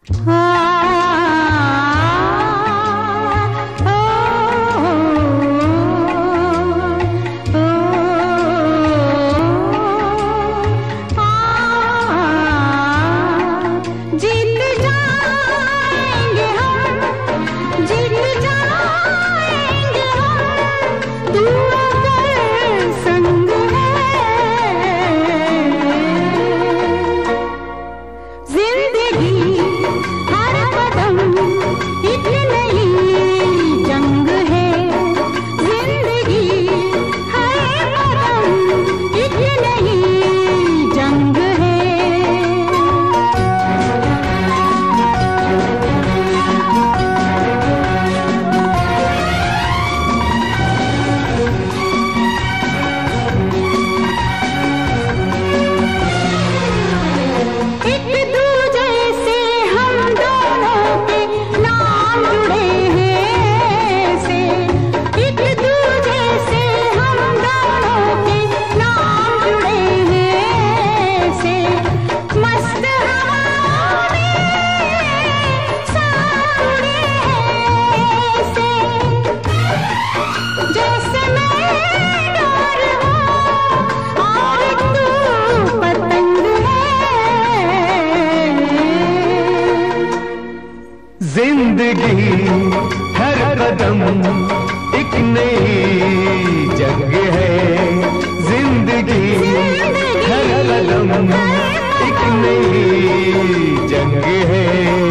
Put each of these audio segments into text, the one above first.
जिंदगी हर कदम एक नई जंग है। जिंदगी हर कदम एक नई जंग है।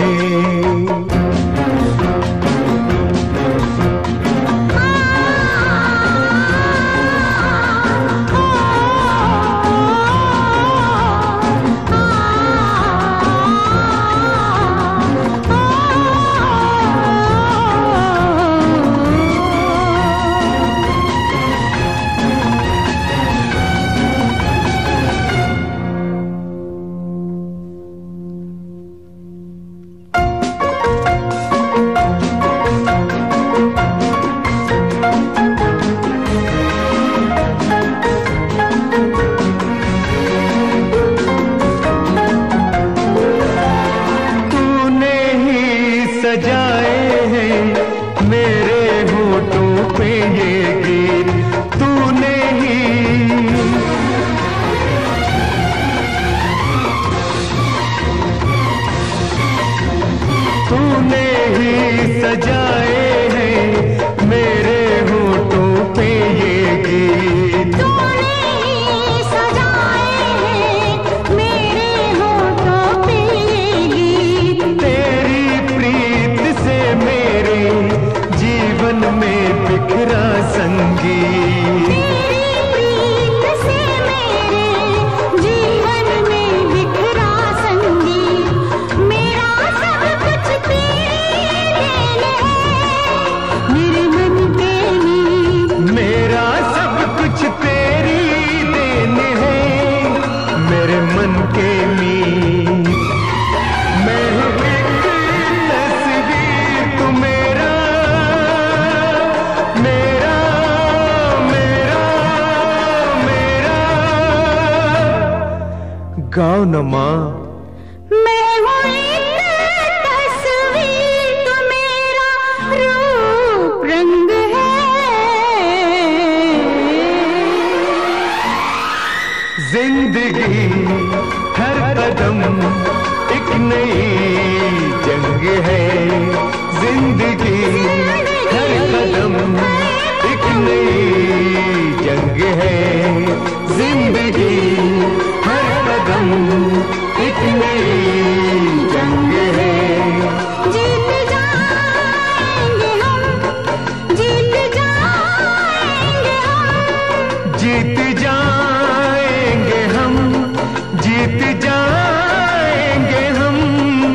सजाए हैं मेरे होठों पे ये गीत तूने ही सजाए हैं मेरे होठों पे ये गीत। तूने ही सजाए हैं मेरे होठों पे ये गीत। तेरी प्रीत से मेरे जीवन में बिखरा संगीत। तेरी प्रीत से मेरे जीवन में बिखरा संगीत। मेरा सब कुछ तेरे देन है मेरे मन के मीत। मेरा सब कुछ तेरी देन है मेरे मन के मीत। मैं एक तस्वीर तू मेरा मेरा मेरा मेरा। गाओ न माँ। मैं हूँ एक तस्वीर तो मेरा रूप रंग है। जिंदगी हर कदम एक नई जंग है। जिंदगी हर कदम एक नई जंग है। जिंदगी हर कदम एक नई जंग है। जीत जाएंगे हम, जीत जाएंगे हम। जीत जाएंगे हम, जीत जाएंगे हम।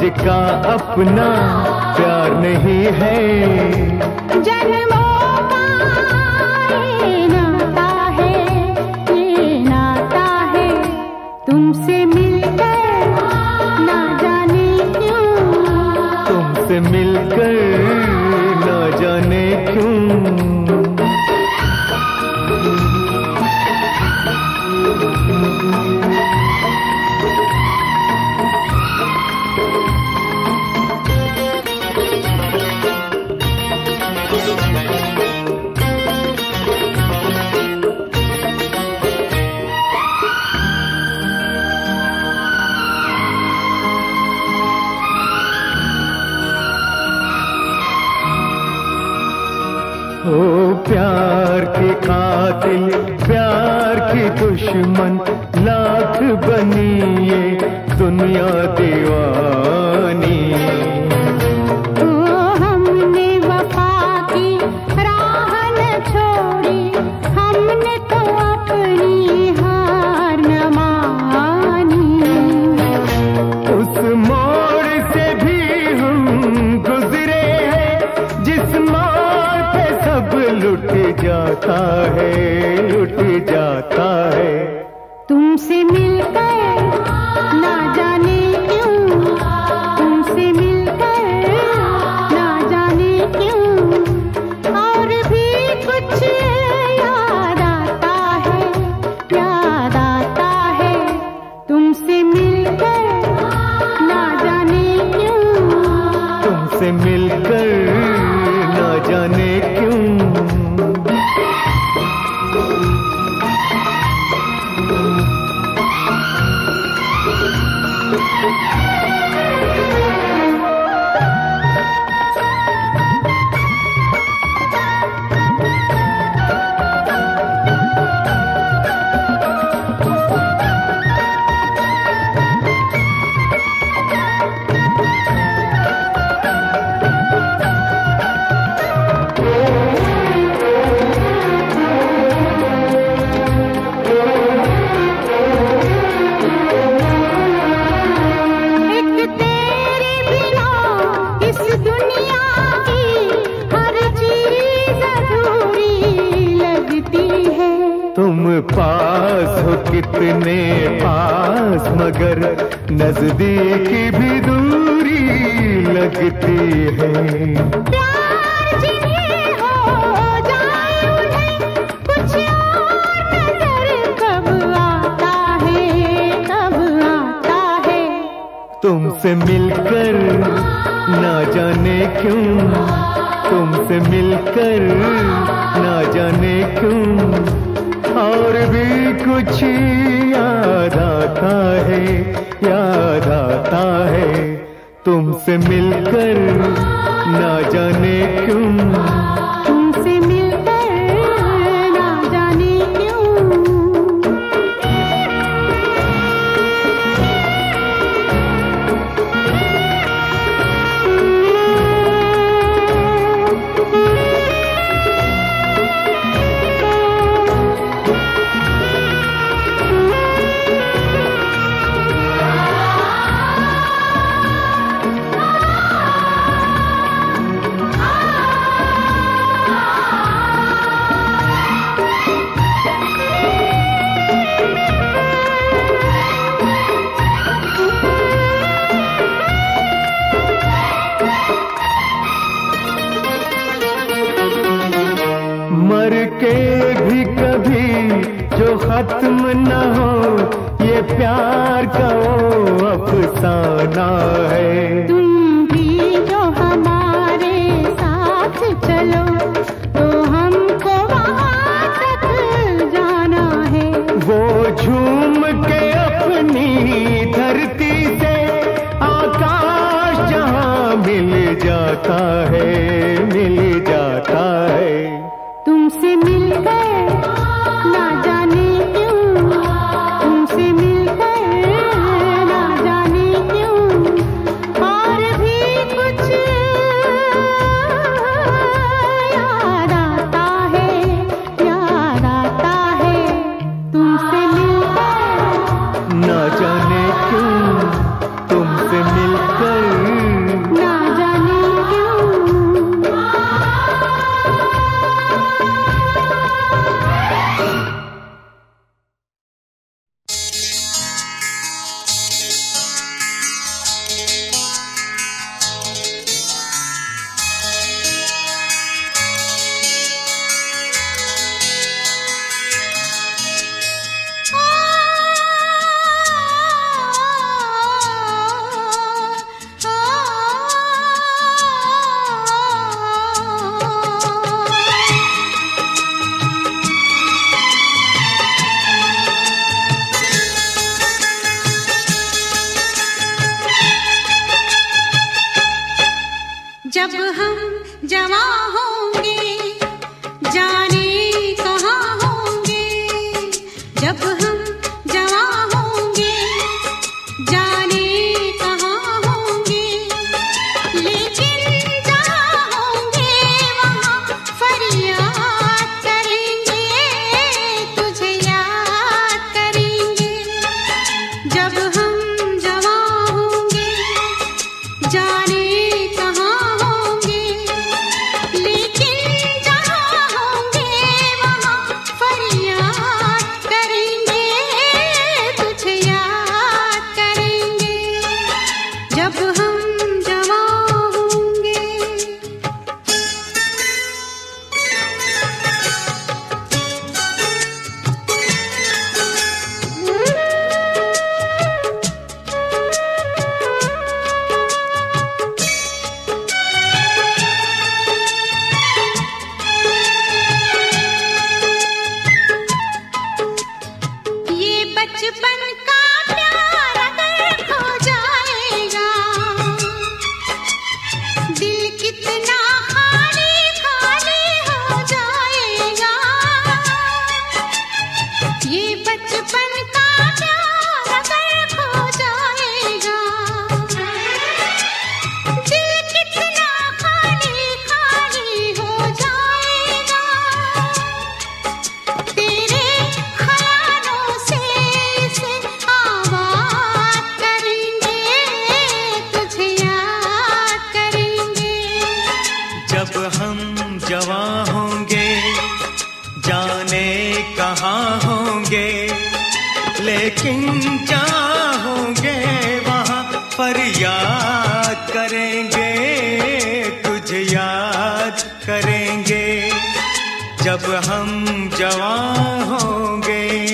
का अपना प्यार नहीं है। जन्मों का ये नाता है, ये नाता है। तुमसे मिलकर ना जाने क्यों, तुमसे मिलकर ना जाने क्यों। ओ प्यार के कातिल, प्यार की दुश्मन, लाख बनी ये दुनिया दीवानी। ओ हमने वफा की राह न छोड़ी, हमने तो अपनी हार न मानी। उस मोड़ से भी हम गुजरे हैं, जिस मोड़ पे सब लुट जाता है, लुट जाता है। तुमसे मिलकर ना जाने क्यों, तुमसे मिलकर ना जाने क्यों। और भी कुछ याद आता है, याद आता है। तुमसे मिलकर ना जाने क्यों, तुमसे मिलकर ना जाने क्यों। तुम पास हो कितने पास, मगर नजदीक भी दूरी लगती है। प्यार जिन्हें हो जाए उन्हें कुछ और नजर कब आता है, कब आता है। तुमसे मिलकर ना जाने क्यों, तुमसे मिलकर ना जाने क्यों। और भी कुछ याद आता है, याद आता है। तुमसे मिलकर ना जाने क्यों, तुमसे मिलकर ना जाने क्यों। मर के भी कभी जो खत्म न हो, ये प्यार का वो अफसाना है। तुम भी जो हमारे साथ चलो, तो हमको वहाँ तक जाना है। वो झूम के अपनी धरती से आकाश जहाँ मिल जाता है, मिल जाता है। तुमसे मिलकर ना जाने क्यों, तुमसे मिलकर ना जाने क्यों। और जब हम जवां होंगे जाने कहाँ होंगे, जब हम जवां होंगे जाने कहाँ होंगे, लेकिन जहाँ होंगे वहाँ फरियाद करेंगे, तुझे याद करेंगे। जब हम जवां होंगे जाने कहाँ होंगे, लेकिन जहाँ होंगे वहाँ फरियाद करेंगे, तुझे याद करेंगे। जब हम जवां होंगे। ये बचपन का प्यार अगर खो जाएगा, दिल कितना खाली खाली हो जाएगा। ये बचपन का प्यार अगर खो जाएगा, दिल कितना खाली खाली हो जाएगा। तेरे ख्यालों से इसे आबाद करेंगे, तुझे याद करेंगे। जब हम जवां होंगे जाने कहाँ होंगे, लेकिन जहाँ होंगे वहाँ फरियाद करेंगे, तुझे याद करेंगे। जब हम जवां होंगे।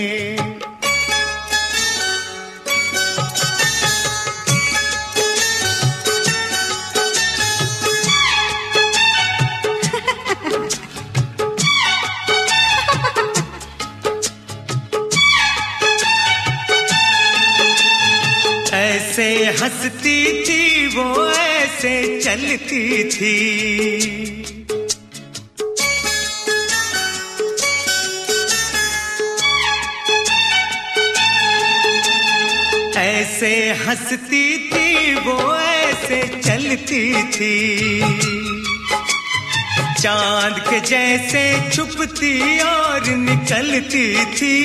ऐसे हंसती थी वो, ऐसे चलती थी, ऐसे हंसती थी वो, ऐसे चलती थी। चांद के जैसे छुपती और निकलती थी,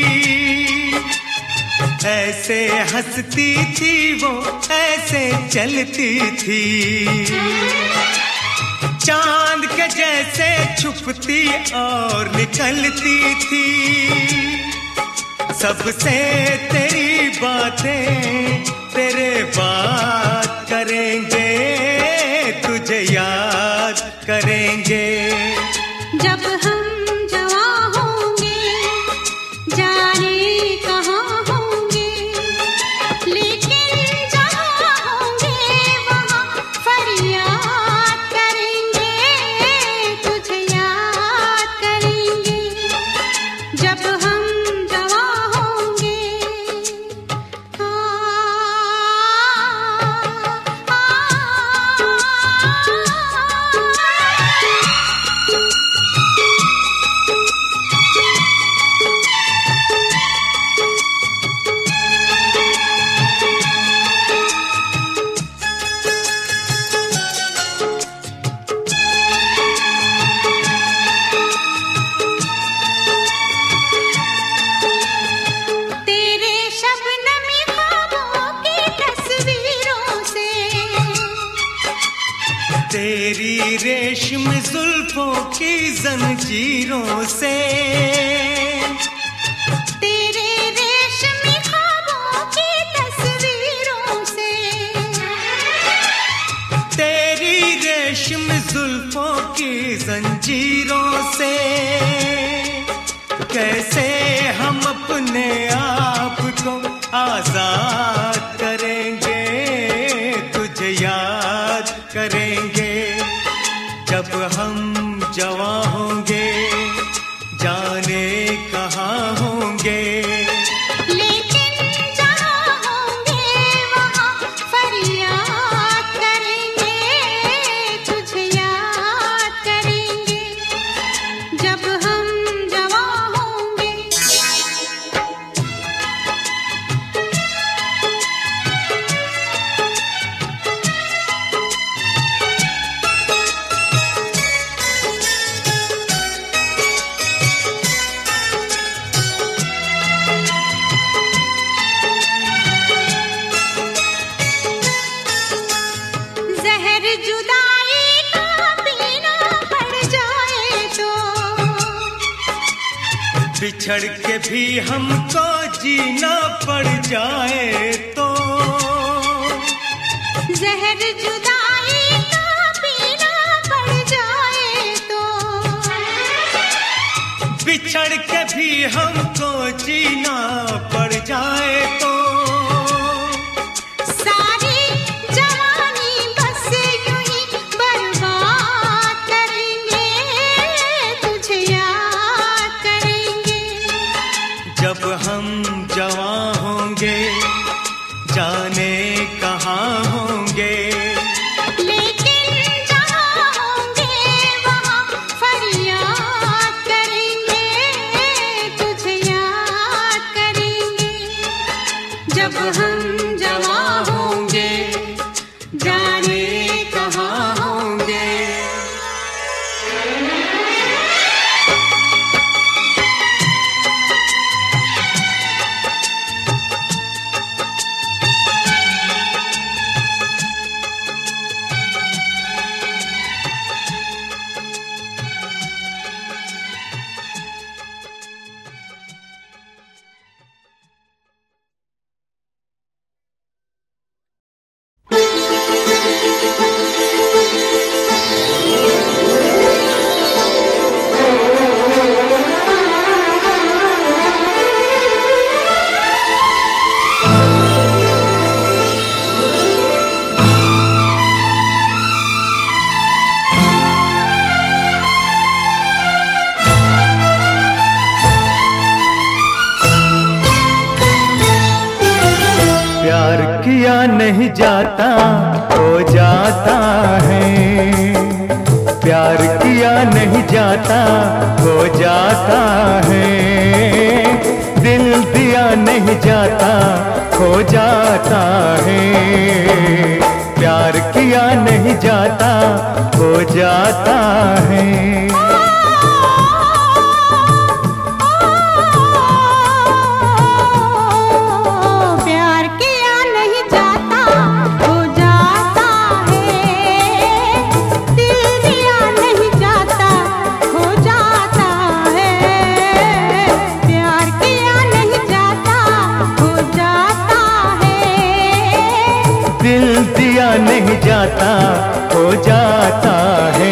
ऐसे हंसती थी वो, ऐसे चलती थी। चांद के जैसे छुपती और निकलती थी। सबसे तेरी बातें तेरे बात करेंगे, तुझे याद करेंगे। जब हम जवां होंगे जाने कहाँ होंगे, लेकिन जहाँ होंगे वहाँ फरियाद करेंगे, तुझे याद करेंगे। जब हम जवां होंगे। तेरे शबनमी ख्वाबों की तस्वीरों से, तेरी रेशम जुल्फों की जंजीरों से, तेरे रेशमी ख्वाबों की तस्वीरों से, तेरी रेशम जुल्फों की जंजीरों से। कैसे हम अपने आप को आजाद करेंगे, तुझे याद करेंगे। जब हम जवां होंगे जाने कहाँ होंगे, लेकिन जहाँ होंगे वहाँ फरियाद करेंगे, तुझे बिछड़ के भी हमको जीना पड़ जाए तो जहर जुदाई का पीना पड़ जाए तो बिछड़ के भी हमको जीना पड़ जाए तो सारी जवानी बस यूं ही बर्बाद करेंगे, तुझे याद करेंगे। जब हम जवां होंगे जाने कहाँ होंगे, लेकिन जहाँ होंगे वहाँ फरियाद करेंगे, तुझे याद करेंगे। जब हम जवां होंगे जाने कहाँ होंगे। प्यार किया नहीं जाता हो जाता है, प्यार किया नहीं जाता हो जाता है, दिल दिया नहीं जाता हो जाता है, प्यार किया नहीं जाता हो जाता है। प्यार किया नहीं जाता हो जाता है, दिल दिया नहीं जाता हो जाता है, प्यार किया नहीं जाता हो जाता है, दिल दिया नहीं जाता हो जाता है।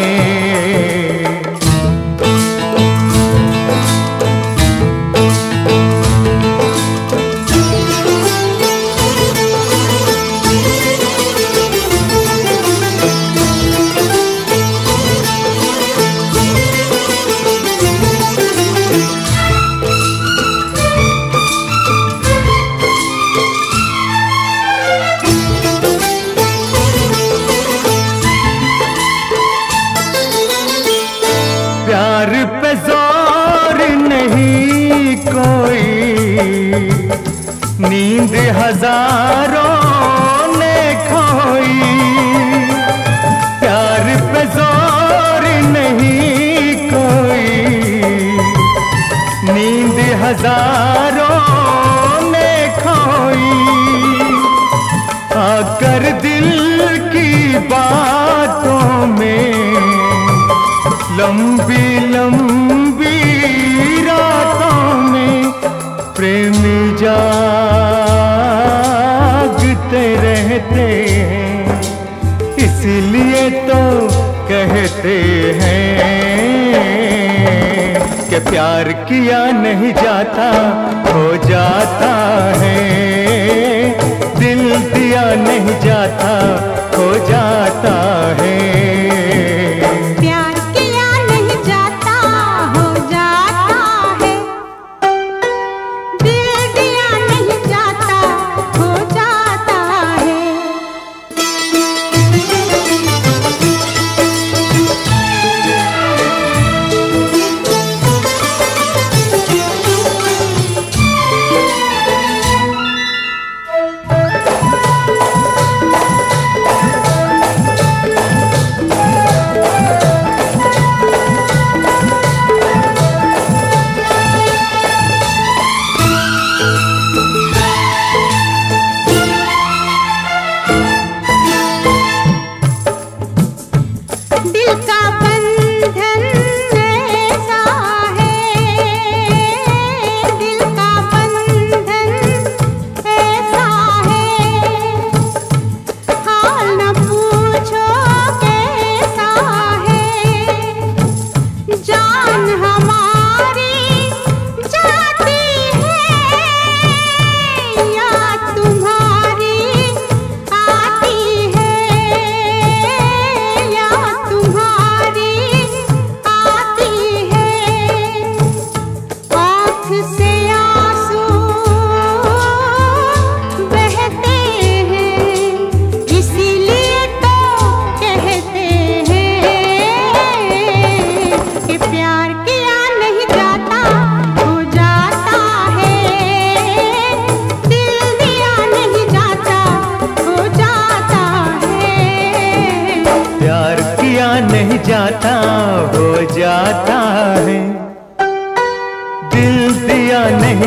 प्यार पे जोर नहीं कोई, नींद हजारों ने खोई, प्यार पे जोर नहीं कोई, नींद हजारों ने खोई, आकर दिल की बातों में लंबी लंबी रातों में प्रेमी जागते रहते हैं, इसलिए तो कहते हैं कि प्यार किया नहीं जाता हो जाता है, दिल दिया नहीं जाता हो जाता है। प्यार किया नहीं जाता हो जाता है, दिल दिया नहीं जाता हो जाता है।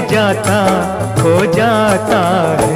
जाता, खो जाता है।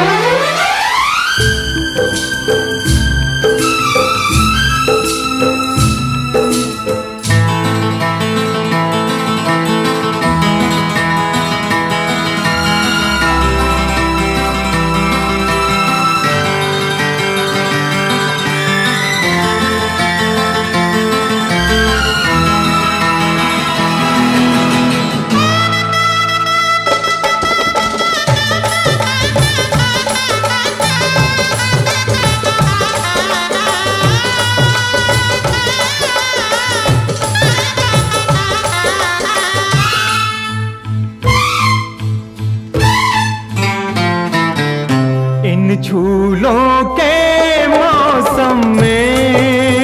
इन झूलों के मौसम में,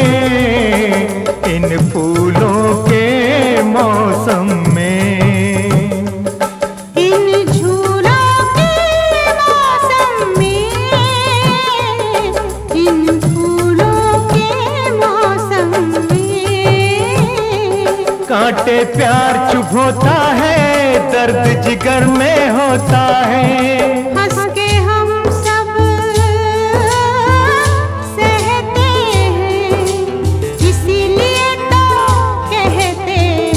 इन फूलों के मौसम में, इन झूलों के मौसम में, इन फूलों के मौसम में, कांटे प्यार चुभोता है, दर्द जिगर में होता है। हंस के हम सब सहते हैं, इसीलिए तो कहते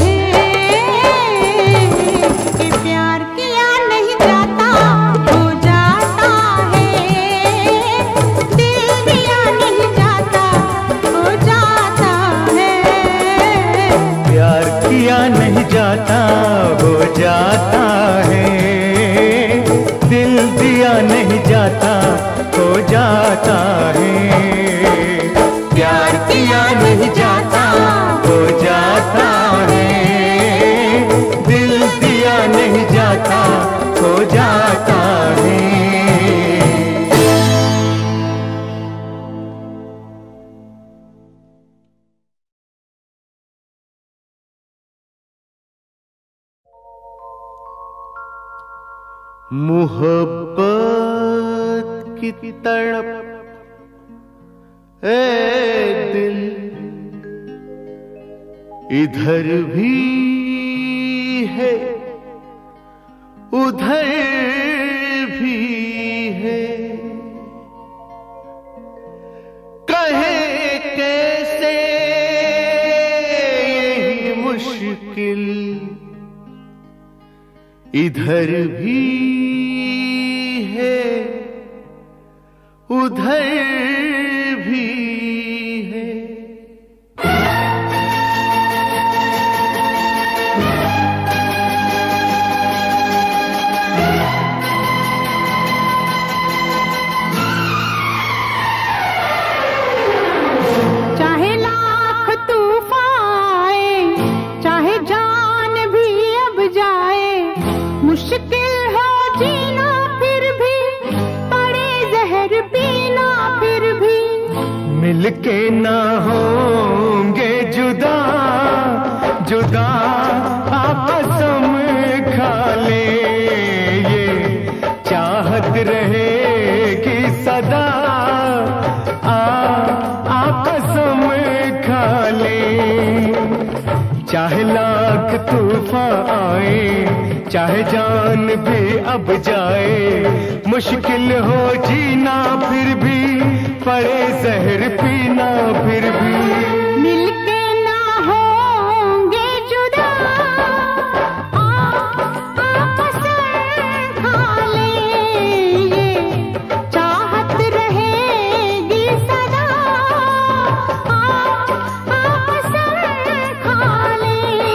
हैं कि प्यार किया नहीं जाता, हो जाता है। दिल दिया नहीं जाता, हो जाता है। प्यार किया नहीं जाता, हो जाता है। दिल दिया नहीं जाता, हो जाता है। प्यार किया नहीं जाता, हो जाता है। दिल दिया नहीं जाता, हो जाता है। मोहब्बत की तड़प ए दिल, इधर भी है उधर भी है। कहे कैसे यही मुश्किल, इधर भी है उधर भी है। चाहे लाख तूफान आए, चाहे जान भी अब जाए, मुश्किल हो जीना फिर भी, पड़े जहर पीना फिर भी, मिलके ना होंगे जुदा, जुदा आपस में खा ले, ये चाहत रहेगी सदा, आपस में खा ले। चाहे लाख तूफान आए, चाहे जान भी अब जाए, मुश्किल हो जीना फिर भी, पड़े जहर पीना फिर भी, मिलके ना होंगे जुदा, आपस में खा ले, ये चाहत रहेगी सदा, आपस में खा ले।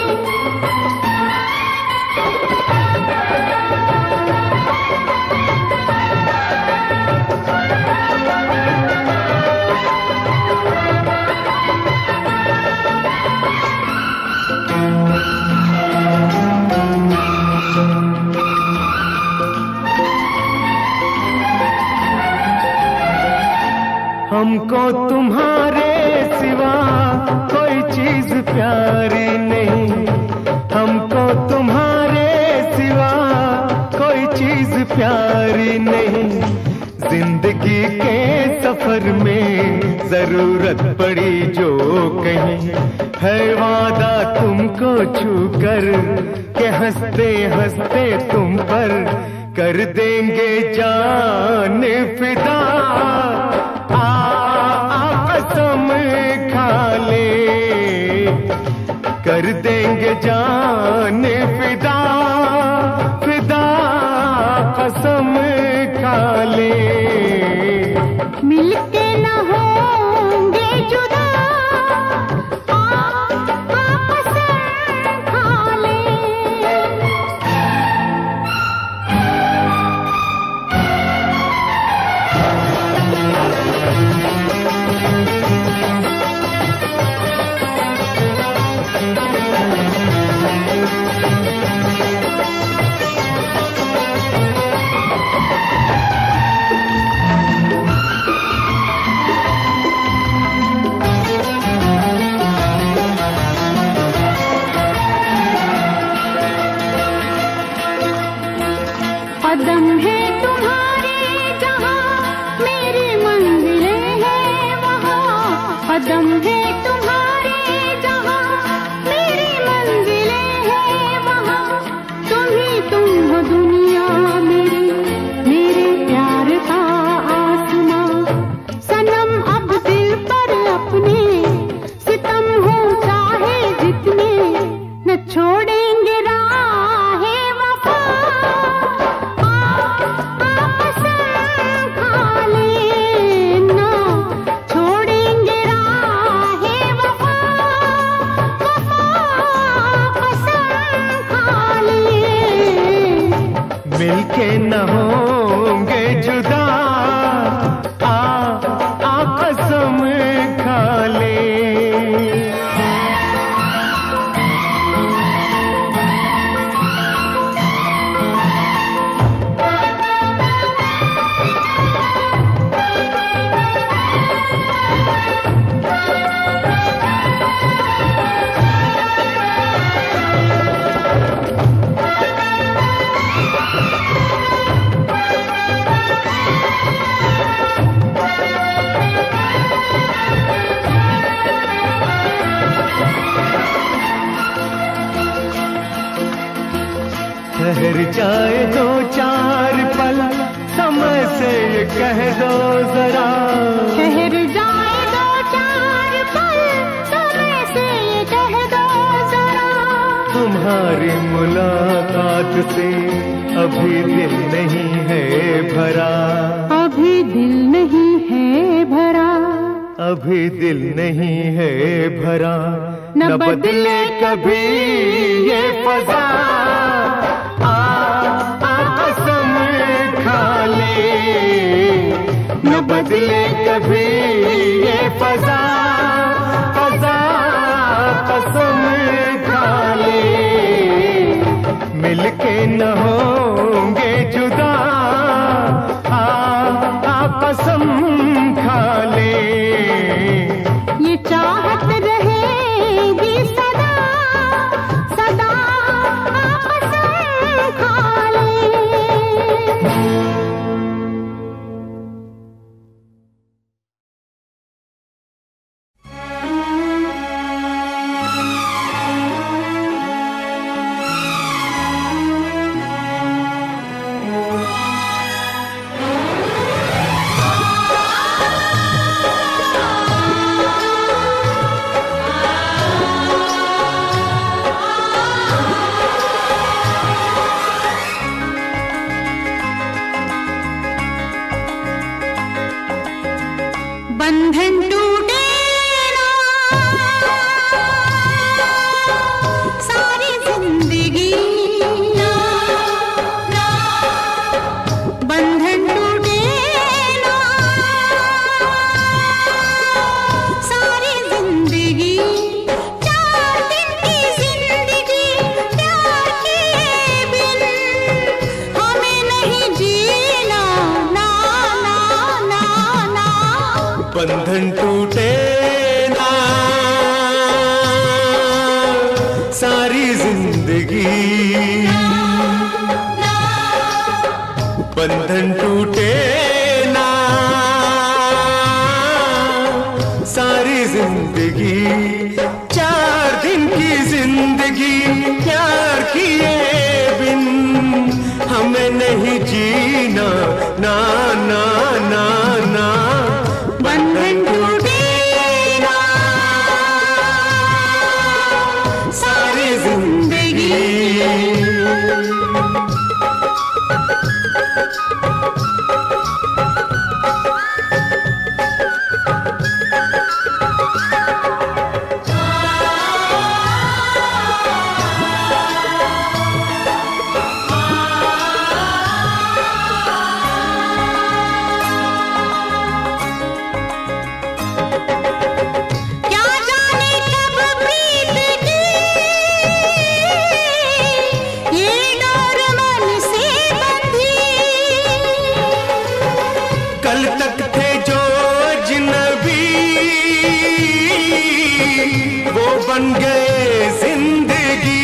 हमको तुम्हारे सिवा कोई चीज प्यारी नहीं, हमको तुम्हारे सिवा कोई चीज प्यारी नहीं। जिंदगी के सफर में जरूरत पड़ी जो कहीं, है वादा तुमको छूकर के हंसते हंसते तुम पर कर देंगे जान फिदा। कसम खा ले, कर देंगे जान फिदा फिदा, कसम खा ले। मिलके न होंगे जुदा, कसम खा ले। कदम है तुम्हारे जहाँ मेरी मंजिलें हैं वहाँ, कदम है तुम्हारे जहाँ मेरी मंजिलें हैं वहाँ। तुम ही तुम हो दुनिया मेरी, मेरे प्यार का आसमां। सनम अब दिल पर अपने सितम हो चाहे जितने, न छोड़ेंगे राहे वफा। मिलके न होंगे जुदा, कसम खा ले। ठहर जाए दो चार पल, समय से ये कह दो जरा। ठहर जाए दो चार पल, समय से ये कह दो जरा। तुम्हारी मुलाकात से अभी दिल नहीं है भरा, अभी दिल नहीं है भरा, अभी दिल नहीं है भरा। न न बदले कभी ये फजा, कसम खा ले। न बदले कभी ये फजा फजा, कसम खा ले। मिलके न होंगे जुदा, कसम खा ले। ये चाहत रहेगी सदा सदा, कसम खा ले। बंधन टूटे ना, सारी जिंदगी ना, बंधन टूटे ना, सारी जिंदगी। 4 दिन की जिंदगी प्यार किए बिन, हमें नहीं जीना ना ना ना ना। बंधन टूटे ना, सारी जिंदगी। बंधन टूटे ना, सारी जिंदगी। 4 दिन की जिंदगी प्यार किए कल तक थे जो अजनबी वो बन गए जिंदगी।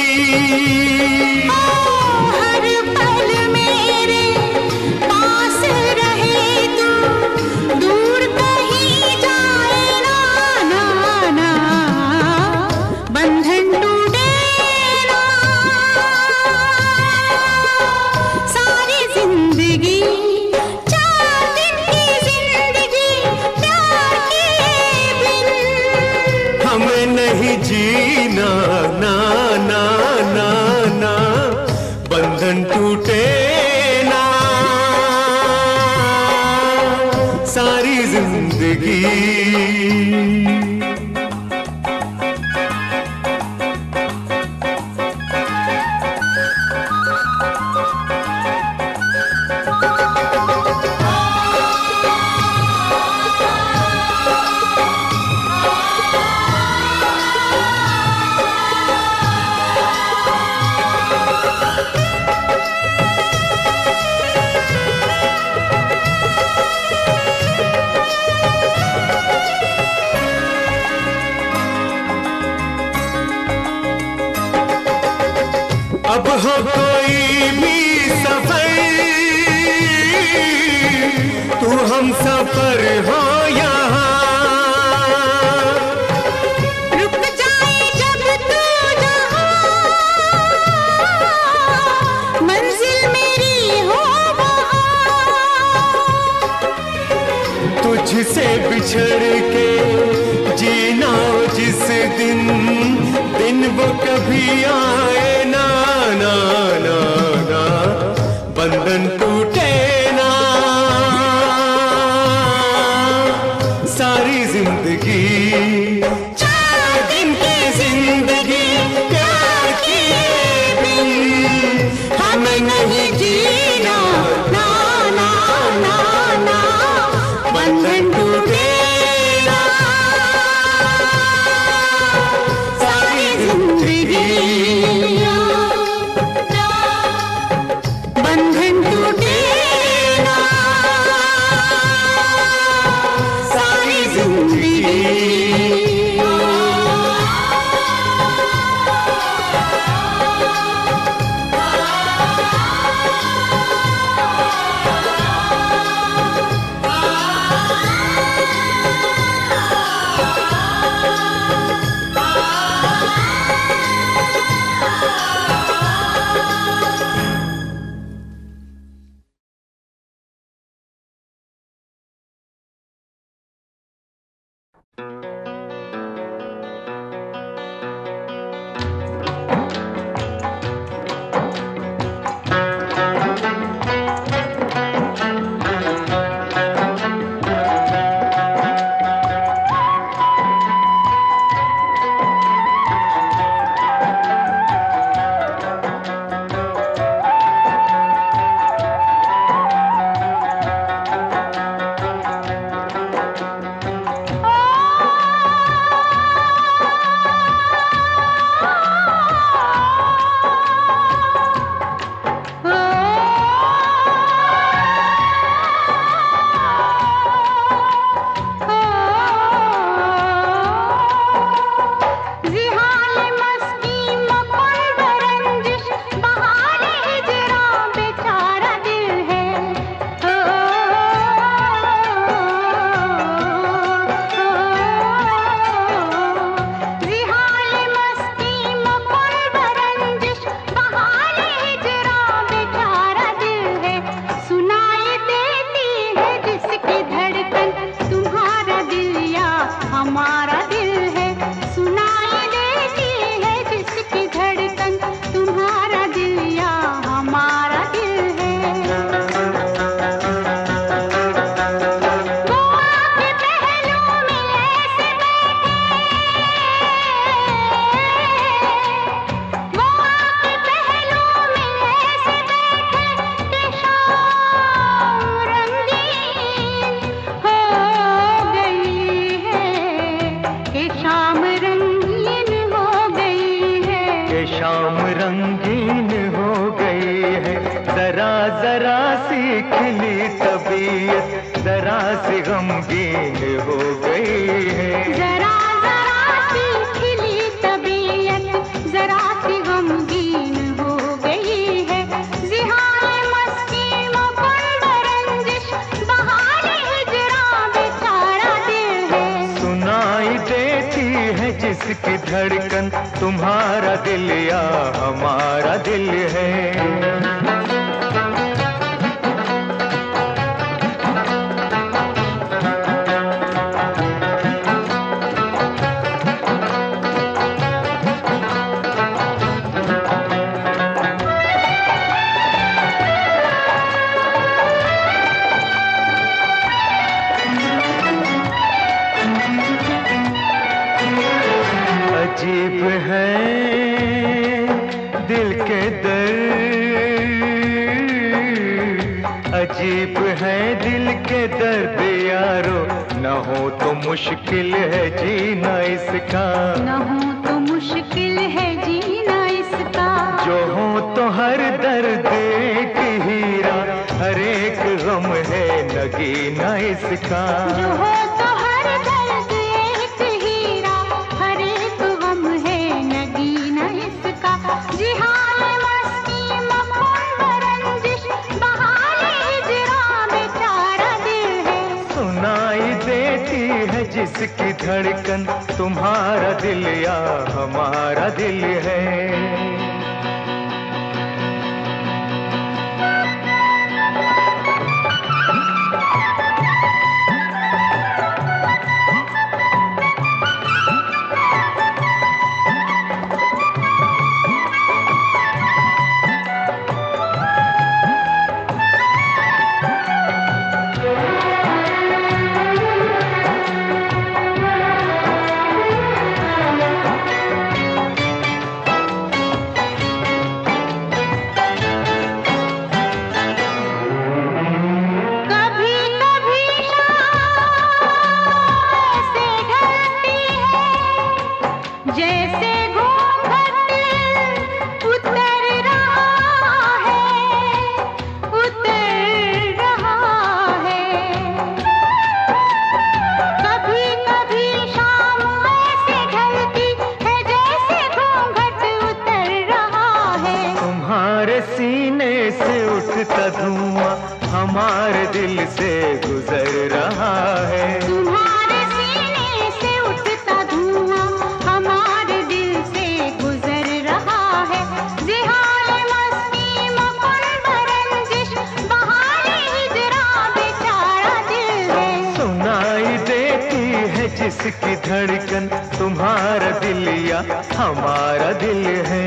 हर पल मेरे पास रहे तू, दूर कहीं जाए ना, ना, ना, बंधन टूटे ना। सारी जिंदगी हमें नहीं जीना, ना ना ना ना, बंधन टूटे ना। सारी जिंदगी अब हो कोई भी सफर, तू हम सफर हो यहाँ। रुक जाए जब तू जहाँ, मंजिल मेरी हो वहाँ। तुझसे बिछड़ के जीना जिस दिन वो कभी आए ना, ना ना ना, बंधन टूटे ना। सारी जिंदगी 4 दिन की जिंदगी प्यार किए बिन हमें नहीं जीना, ना ना ना ना, बंधन टूटे ना। सारी जिंदगी बंधन टूटे ना। सारी जिंदगी जरा सी खिली तबीयत जरा सी गमगीन हो गई है। जरा जरा सी खिली तबीयत जरा सी गमगीन हो गई है। जिहाए मस्ती मुकुंद रंजिश बहारे हिजरा बेचारा दिल है। सुनाई देती है जिसकी धड़कन तुम्हारा दिल या हमारा दिल है। अजीब है दिल के दर्द, अजीब है दिल के दर्द यारो, न हो तो मुश्किल है जीना इसका। न हो तो मुश्किल है जीना इसका। जो हो तो हर दर्द एक हीरा, हर एक गम है नगीना इसका। जो हो तो हर दर्द एक हीरा, हर एक गम है नगीना इसका। जिहाए मस्ती मुकुंद रंजिश बहारे हिजरा बेचारा दिल है। सुनाई देती है जिसकी धड़कन तुम्हारा दिल या हमारा दिल है। जैसे घूंघट उतर रहा है, उतर रहा है। कभी कभी शाम ऐसे ढलती है जैसे घूंघट उतर रहा है। तुम्हारे सीने से उठता धुआं हमारे दिल से गुजर रहा है। तुम्हारे सीने से उठता धुआं हमारे दिल से गुजर रहा है। जिहाए मस्ती मुकुंद रंजिश बहारे हिजरा बेचारा दिल है। सुनाई देती है जिसकी धड़कन तुम्हारा दिल या हमारा दिल है।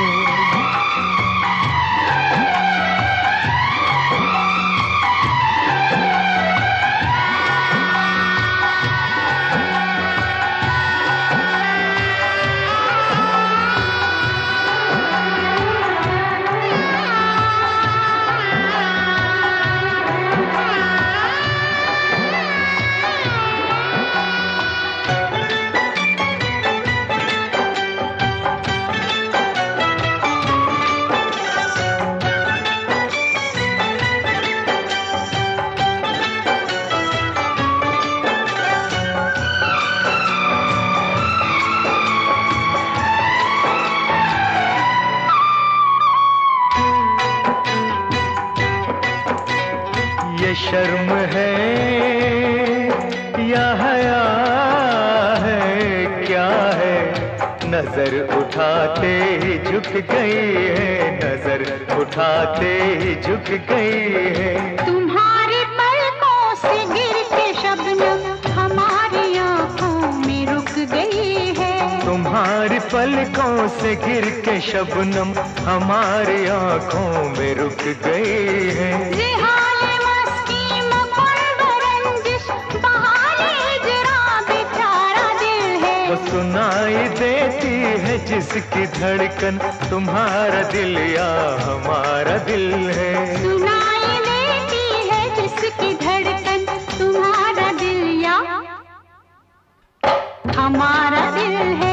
ये शर्म है या हया है क्या है, नजर उठाते ही झुक गई है, नजर उठाते ही झुक गई है। तुम्हारी पलकों से गिर के शबनम हमारी आंखों में रुक गई है। तुम्हारी पलकों से गिर के शबनम हमारी आंखों में रुक गई है। जिहाए मस्ती मुकुंद रंजिश बहारे हिजरा बेचारा दिल है। वो सुनाई देती है जिसकी धड़कन तुम्हारा दिल या हमारा दिल है। सुनाई देती है जिसकी धड़कन तुम्हारा दिल या हमारा दिल है।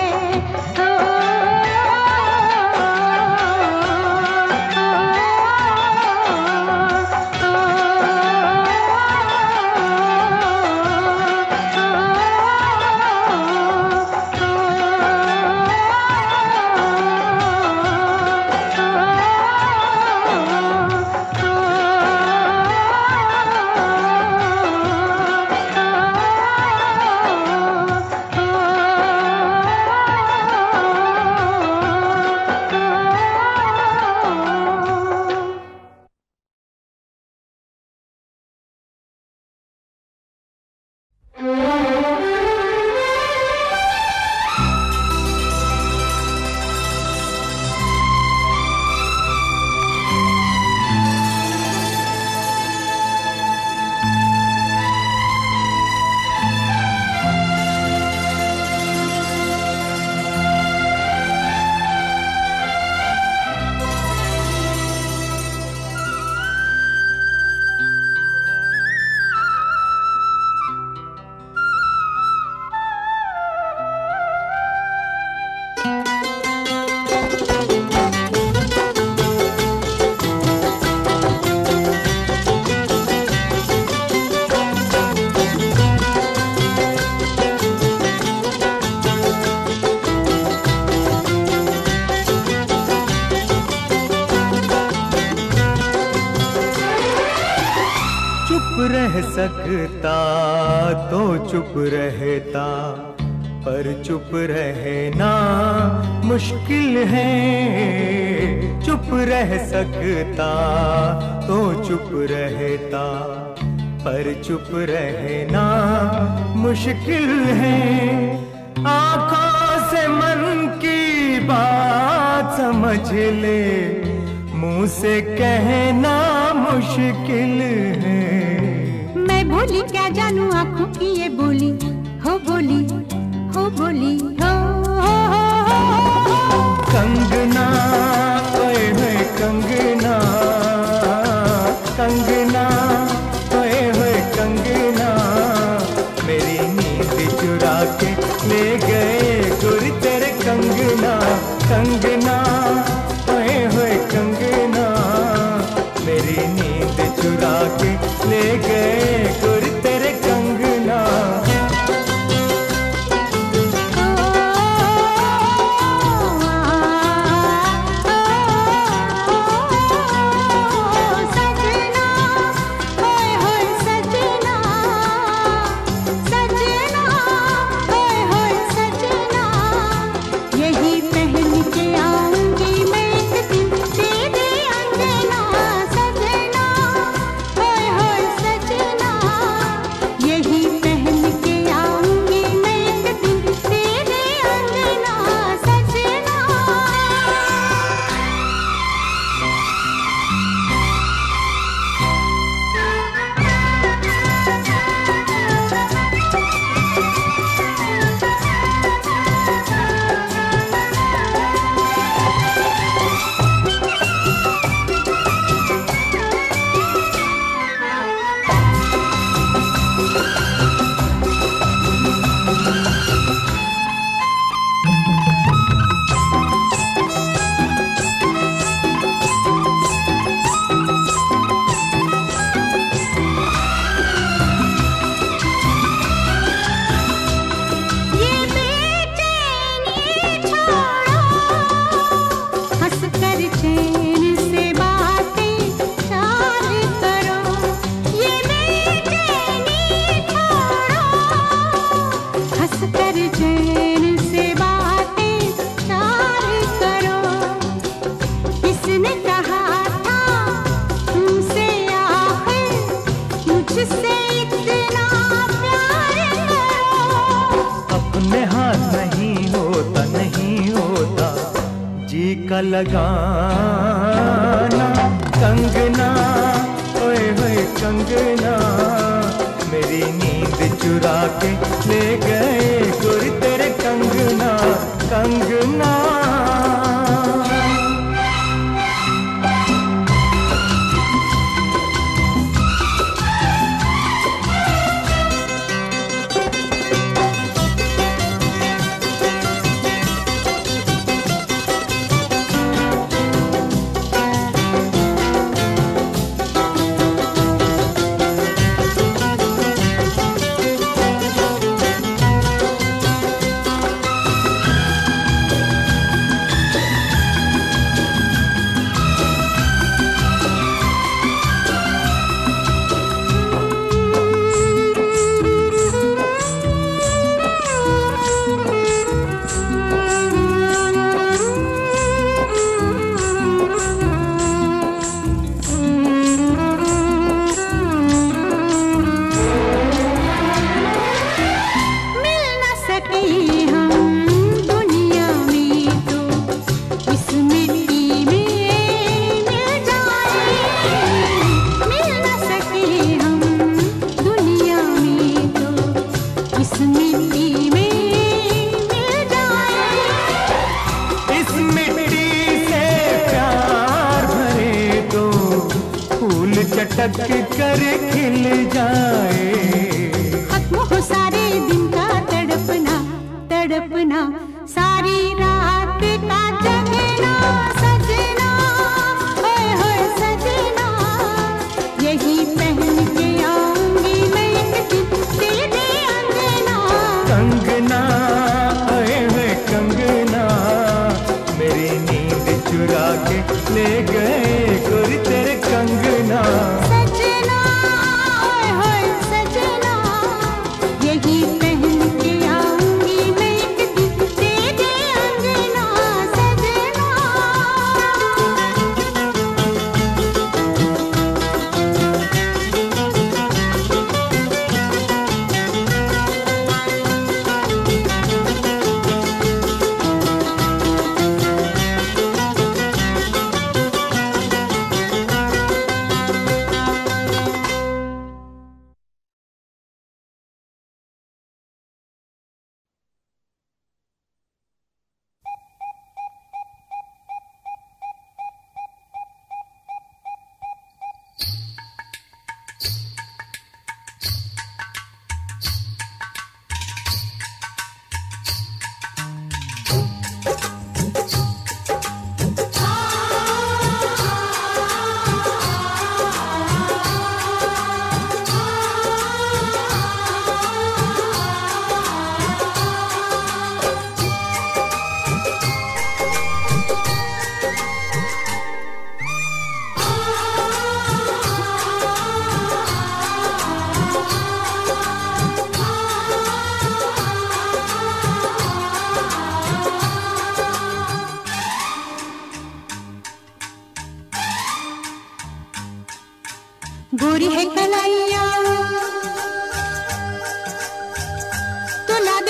सकता तो चुप रहता, पर चुप रहना मुश्किल है। चुप रह सकता तो चुप रहता, पर चुप रहना मुश्किल है। आँखों से मन की बात समझ ले, मुंह से कहना मुश्किल है। मैं भोली क्या जानू आँखों की ये बोली, हो बोली, हो बोली, हो कंगना, ओए होए कंगना, कंगना, ओए होए कंगना, मेरी नींद चुरा के ले गए गुर तेरे कंगना। कंगना, ओए होए कंगना, मेरी नींद चुरा के ले गए गुर तेरे कंगना। का लगाना कंगना, ओए होए कंगना, मेरी नींद चुरा के ले गए गुर तेरे कंगना। कंगना चटक कर खिल जाए, खत्म हो सारे दिन का तड़पना, तड़पना सारी रात का जगना। सजना होए होए सजना, यही पहन के आऊंगी मैं एक दिन तेरे अंगना। कंगना होए होए कंगना, मेरी नींद चुरा के ले गए गुर तेरे कंगना। सजना होए होए सजना,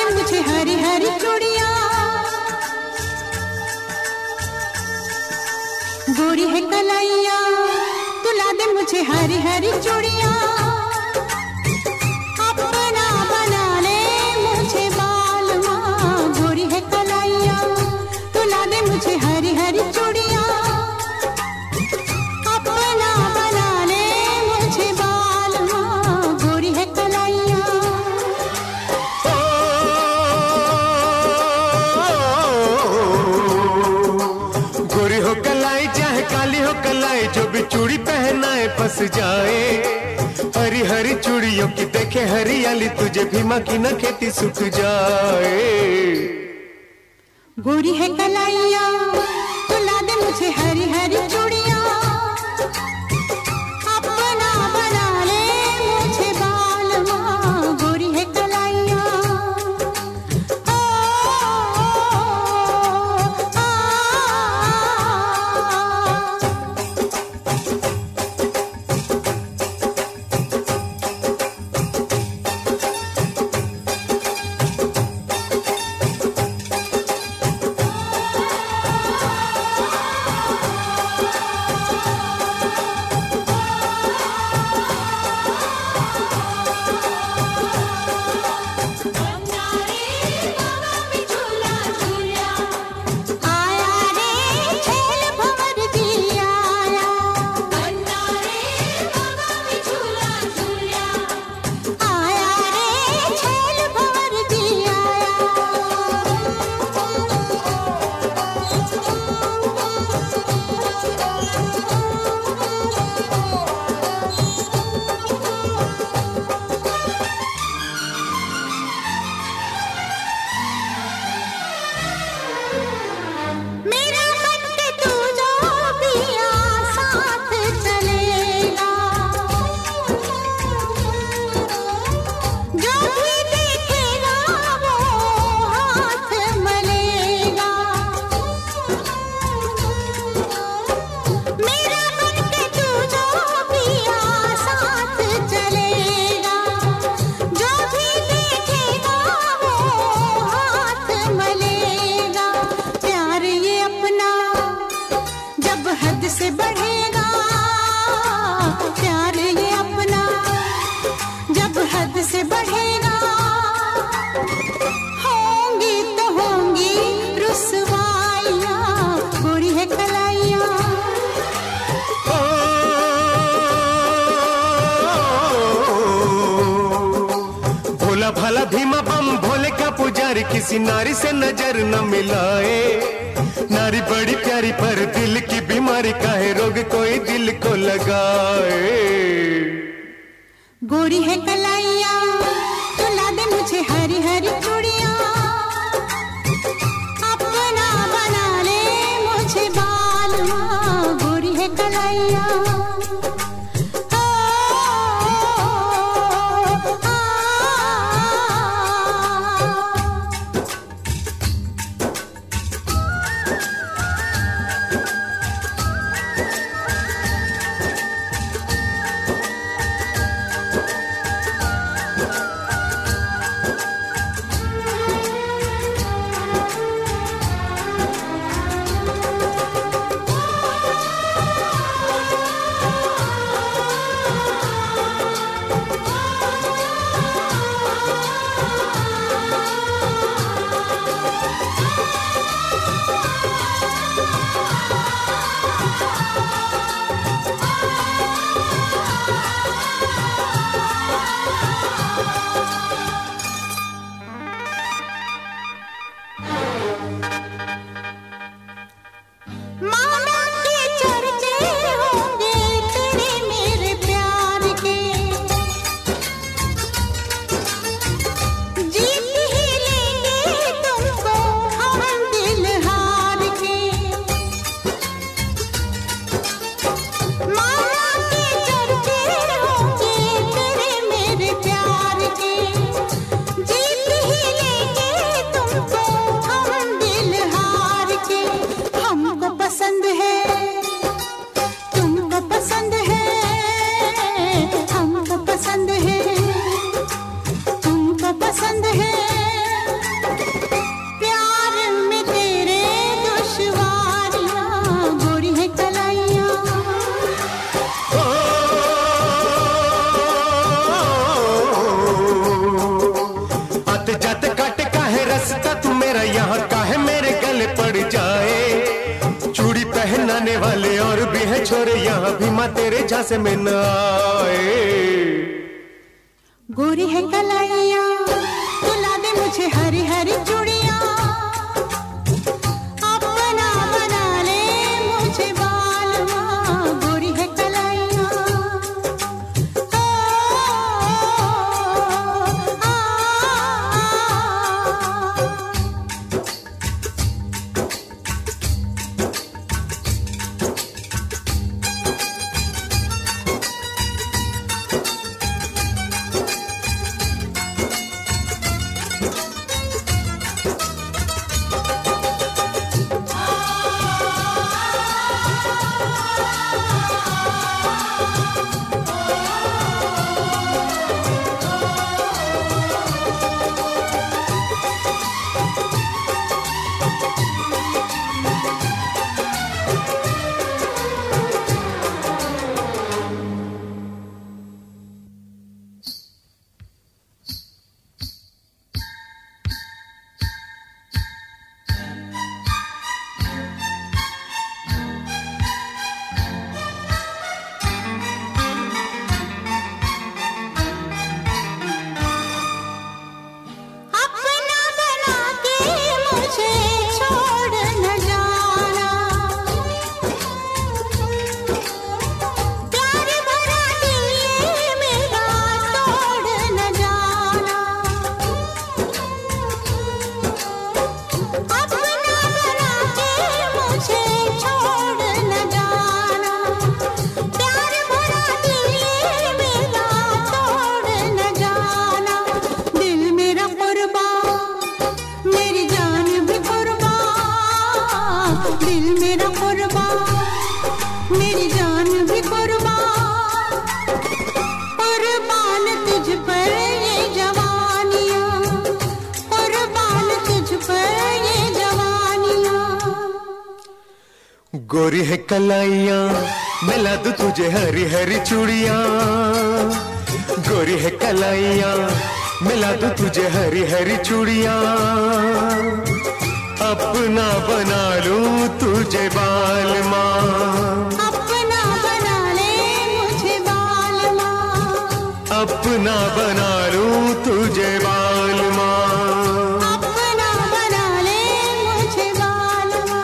मुझे हरी हरी चूड़ियां, गोरी है कलाइया, तुला दे मुझे हरी हरी चूड़ियां, अपना बना ले मुझे बालमा, गोरी है कलाइया, तुला दे मुझे हरी हरी चूड़ियां, अपना बना ले मुझे बालमा, गोरी है कलाइया। गोरी हो कलाई चाहे काली हो कलाई, जो भी चूड़ी पहनाए फंस जाए। हरी हरी चूड़ियों की देखे हरियाली, तुझे भीमा की न खेती सूख जाए। गोरी है कलाइया, तुला दे मुझे हरी हरी चूड़ियां, अपना बना ले मुझे बालमा, गोरी है कलाइया। ओ, आ, से बढ़ेगा प्यार ये अपना, जब हद से बढ़ेगा होंगी तो होंगी रुसवाइयाँ, गोरी है कलाइयाँ। भोला भाला भीमा बम भोले का पुजारी, किसी नारी से नजर न मिलाए। नारी बड़ी प्यारी पर दिल की बीमारी, काहे रोग कोई दिल को लगाए। गोरी है कलाइया, तुला दे मुझे हरी हरी चूड़ियां, अपना बना ले मुझे बालमा, गोरी है कलाइया। जाने वाले और भी है छोरे, यहाँ भी माँ तेरे झांसे में न आए। गोरी है कलाइया तुला दे मुझे हरी हरी चूड़ियाँ, अपना बना ले मुझे बालमा। गोरी है कलाइया गोरी है कलाइया मिला दूं तुझे हरी हरी चूड़ियाँ। गोरी है कलाइया मिला दूं तुझे हरी हरी चूड़ियाँ, अपना बना लूं तुझे बालमा। अपना बना ले मुझे बालमा, अपना बना लूं तुझे बालमा। अपना बना ले मुझे बालमा।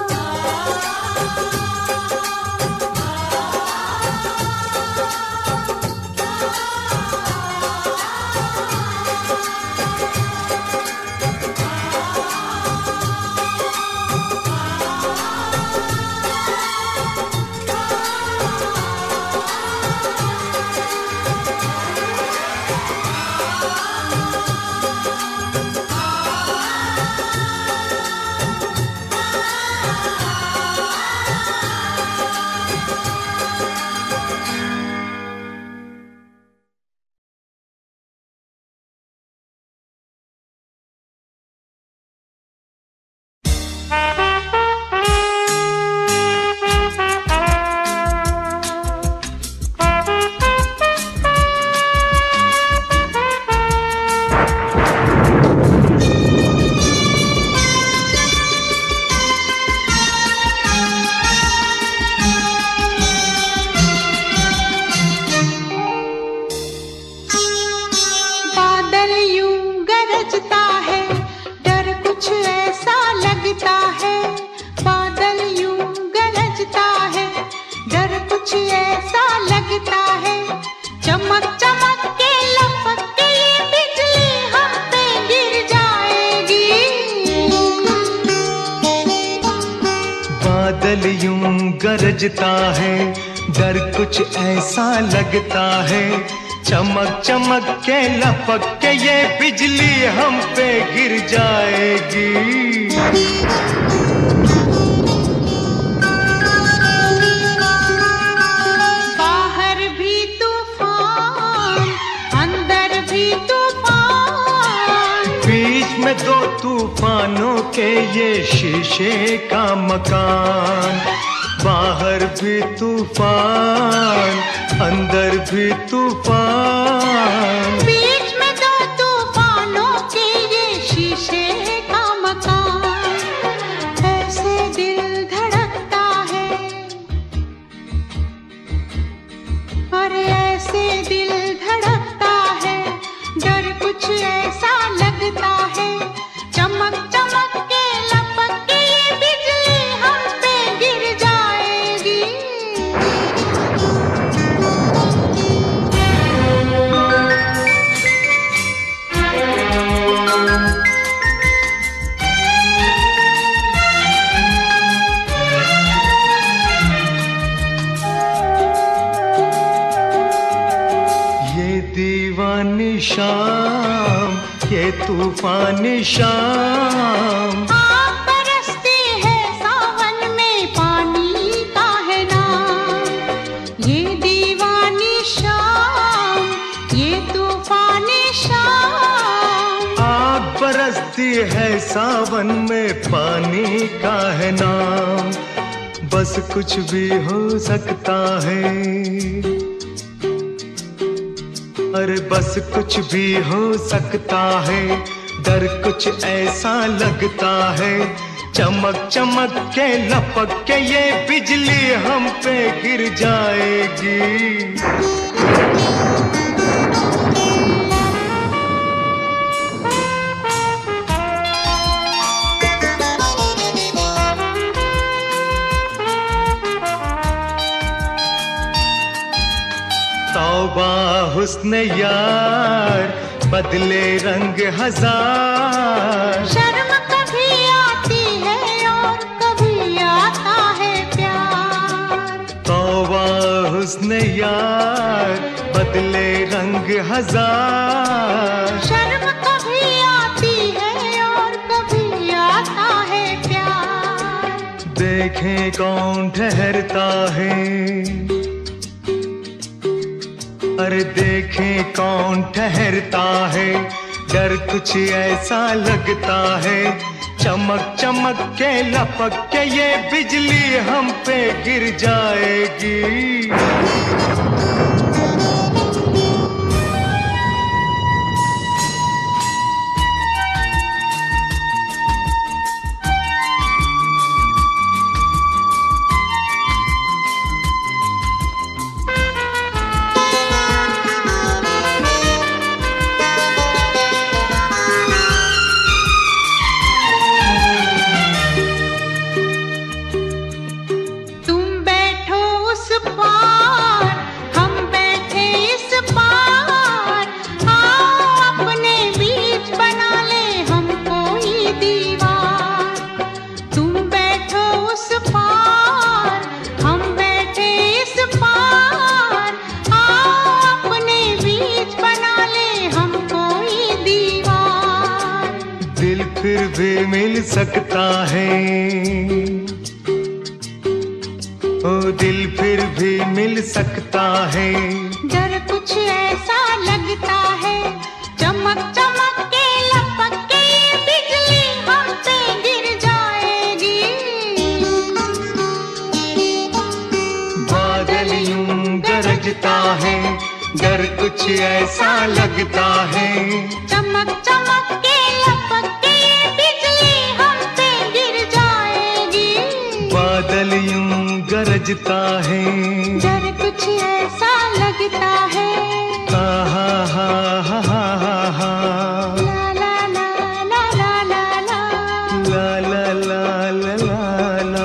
बादल यूं गरजता है, डर कुछ ऐसा लगता है, चमक चमक के लपक के ये बिजली हम पे गिर जाएगी। बाहर भी तूफान, अंदर भी तूफान, बीच में दो तूफानों के ये शीशे का मकान। बाहर भी तूफान, अंदर भी तूफान, बीच में दो तूफानों के ये शीशे का मकान। ऐसे दिल धड़कता है, ये तूफानी शाम। आग बरसती है सावन में, पानी का है नाम। ये दीवानी शाम, ये तूफानी शाम। आग बरसती है सावन में, पानी का है नाम। बस कुछ भी हो सकता है, अरे बस कुछ भी हो सकता है। डर कुछ ऐसा लगता है, चमक चमक के लपक के ये बिजली हम पे गिर जाएगी। तौबा हुस्न यार, बदले रंग हजार। शर्म कभी आती है और कभी आता है प्यार। तौबा हुस्न यार, बदले रंग हजार। शर्म कभी आती है और कभी आता है प्यार। देखें कौन ठहरता है, अरे देखें कौन ठहरता है। डर कुछ ऐसा लगता है, चमक चमक के लपक के ये बिजली हम पे गिर जाएगी। फिर भी मिल सकता है, ओ दिल फिर भी मिल सकता है। डर कुछ ऐसा लगता है, चमक चमक के लपक के बिजली हम पे गिर जाएगी। बादल यूं गरजता है, डर कुछ ऐसा लगता है। चमक चमक के लपक के बिजली हम पे गिर जाएगी। बादल यूं गरजता है, डर कुछ ऐसा लगता है। हा हा हा हा हा हा। ला ला ला ला ला ला ला। ला ला ला ला ला ला।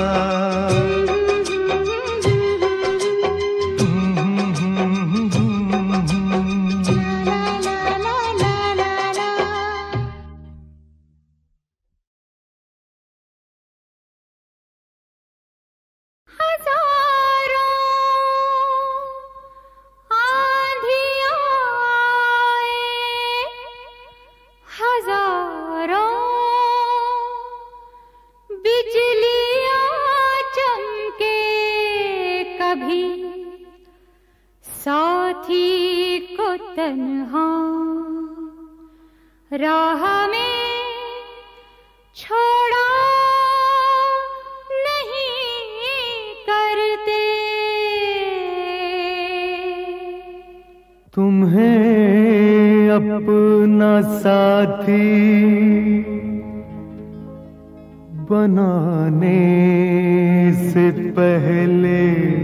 साथी को तन्हा राह में छोड़ा नहीं करते। तुम्हें अपना साथी बनाने से पहले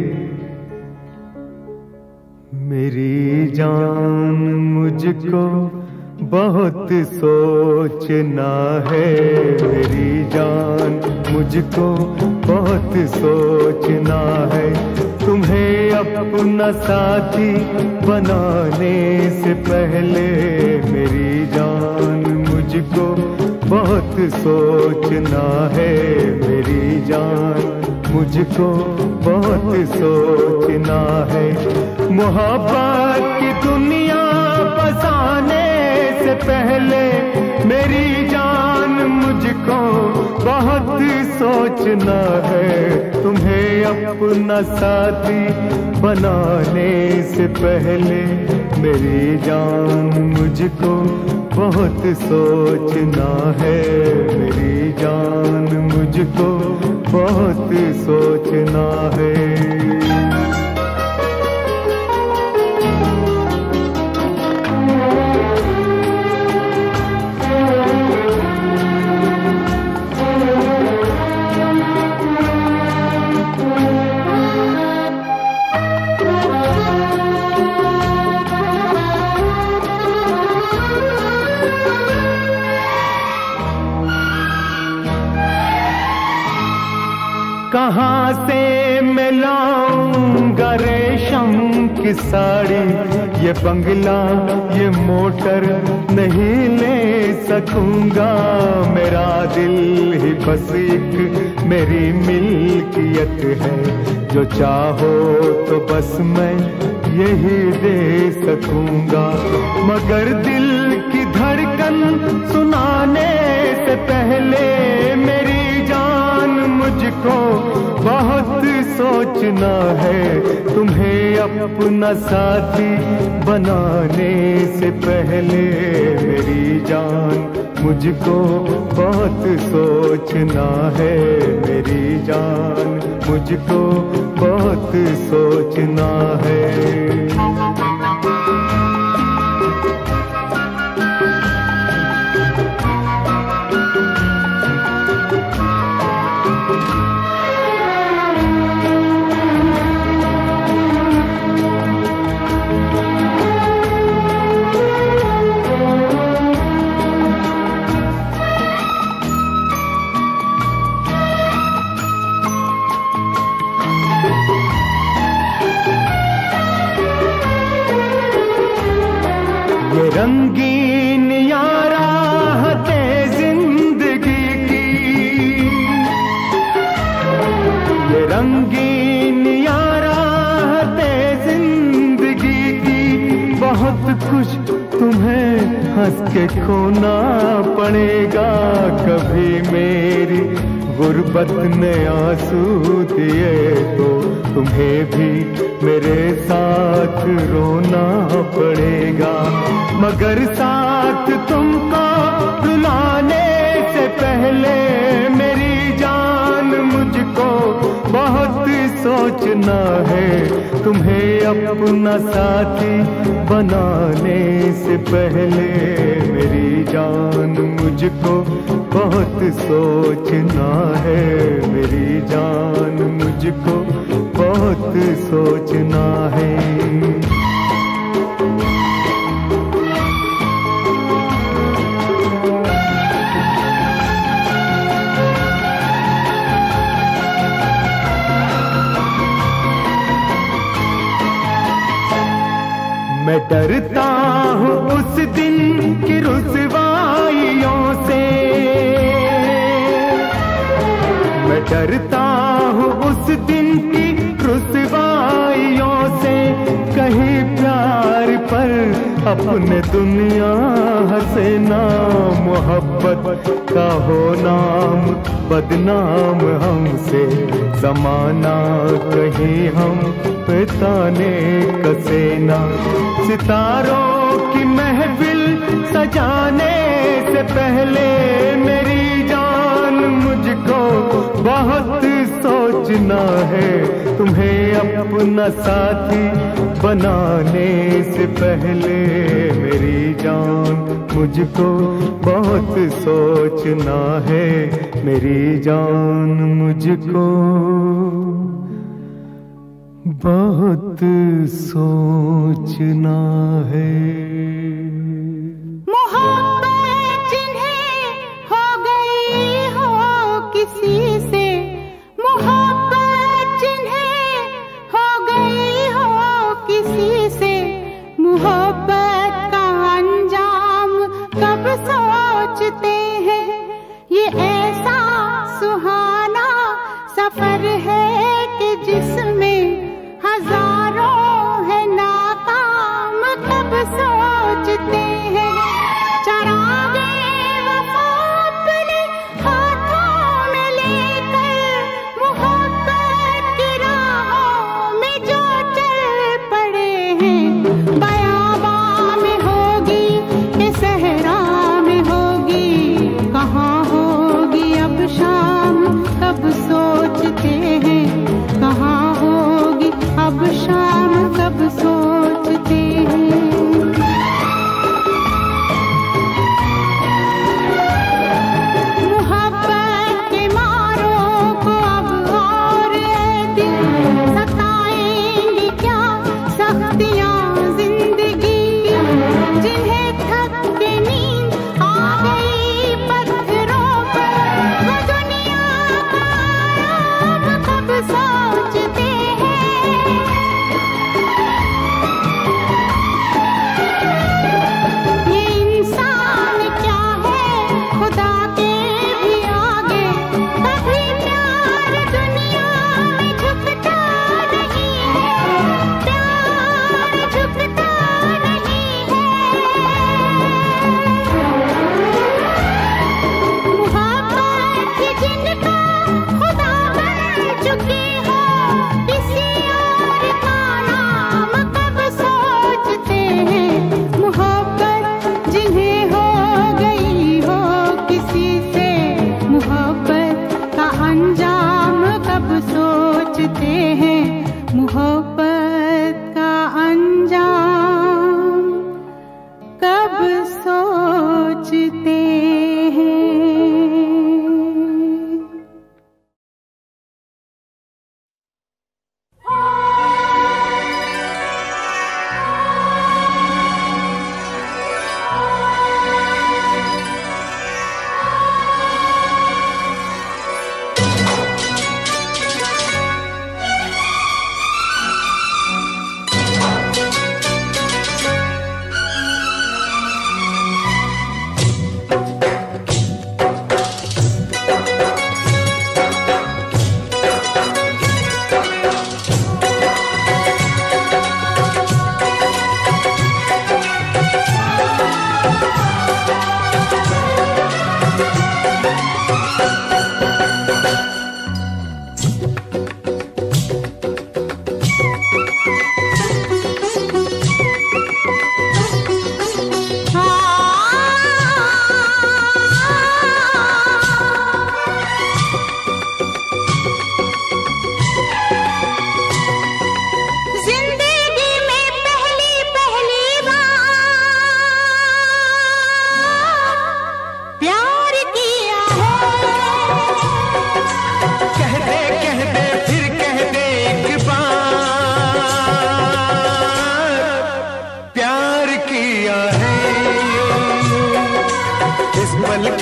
मेरी जान मुझको बहुत सोचना है। मेरी जान मुझको बहुत सोचना है। तुम्हें अपना साथी बनाने से पहले मेरी जान मुझको बहुत सोचना है। मेरी जान मुझको बहुत सोचना है। मोहब्बत की दुनिया बसाने से से पहले मेरी जान मुझको बहुत सोचना है। तुम्हें अपना साथी बनाने से पहले मेरी जान मुझको बहुत सोचना है। मेरी जान मुझको बहुत सोचना है। कहाँ से मैं लाऊंगा रेशम की साड़ी, ये बंगला ये मोटर नहीं ले सकूंगा। मेरा दिल ही बस एक मेरी मिल्कियत है, जो चाहो तो बस मैं यही दे सकूंगा। मगर दिल की धड़कन सुनाने से पहले मेरी जान मुझको बहुत सोचना है। तुम्हें अपना साथी बनाने से पहले मेरी जान मुझको बहुत सोचना है। मेरी जान मुझको बहुत सोचना है। रंगीन याराहते जिंदगी की, ये रंगीन याराहते जिंदगी की, बहुत कुछ तुम्हें हंस के खोना पड़ेगा। कभी मेरी गुर्बत ने आंसू दिए तो तुम्हें भी मेरे साथ रोना पड़ेगा। मगर साथ तुमको रुलाने से पहले मेरी जान मुझको बहुत सोचना है। तुम्हें अपना साथी बनाने से पहले मेरी जान मुझको बहुत सोचना है। मेरी जान मुझको बहुत सोचना है। मैं डरता हूँ उस दिन की रुसवाइयों से, मैं डरता हूँ उस दिन की रुसवाइयों से। कहीं प्यार पर अपने दुनिया हंसे ना, मोहब्बत का हो नाम बदनाम हमसे। जमाना कहीं हम पे ताने कसे ना, सितारों की महफिल सजाने से पहले मेरी जान मुझको बहुत सोचना है। तुम्हें अपना साथी बनाने से पहले मेरी जान मुझको बहुत सोचना है। मेरी जान मुझको बहुत सोचना है। मोहब्बत जिन्हें हो गई हो किसी से, मोहब्बत जिन्हें हो गई हो किसी से, मोहब्बत का अंजाम कब सोचते हैं। ये ऐसा सुहाना सफर है कि जिसमें हजारों है नाकाम कब सोचते हैं।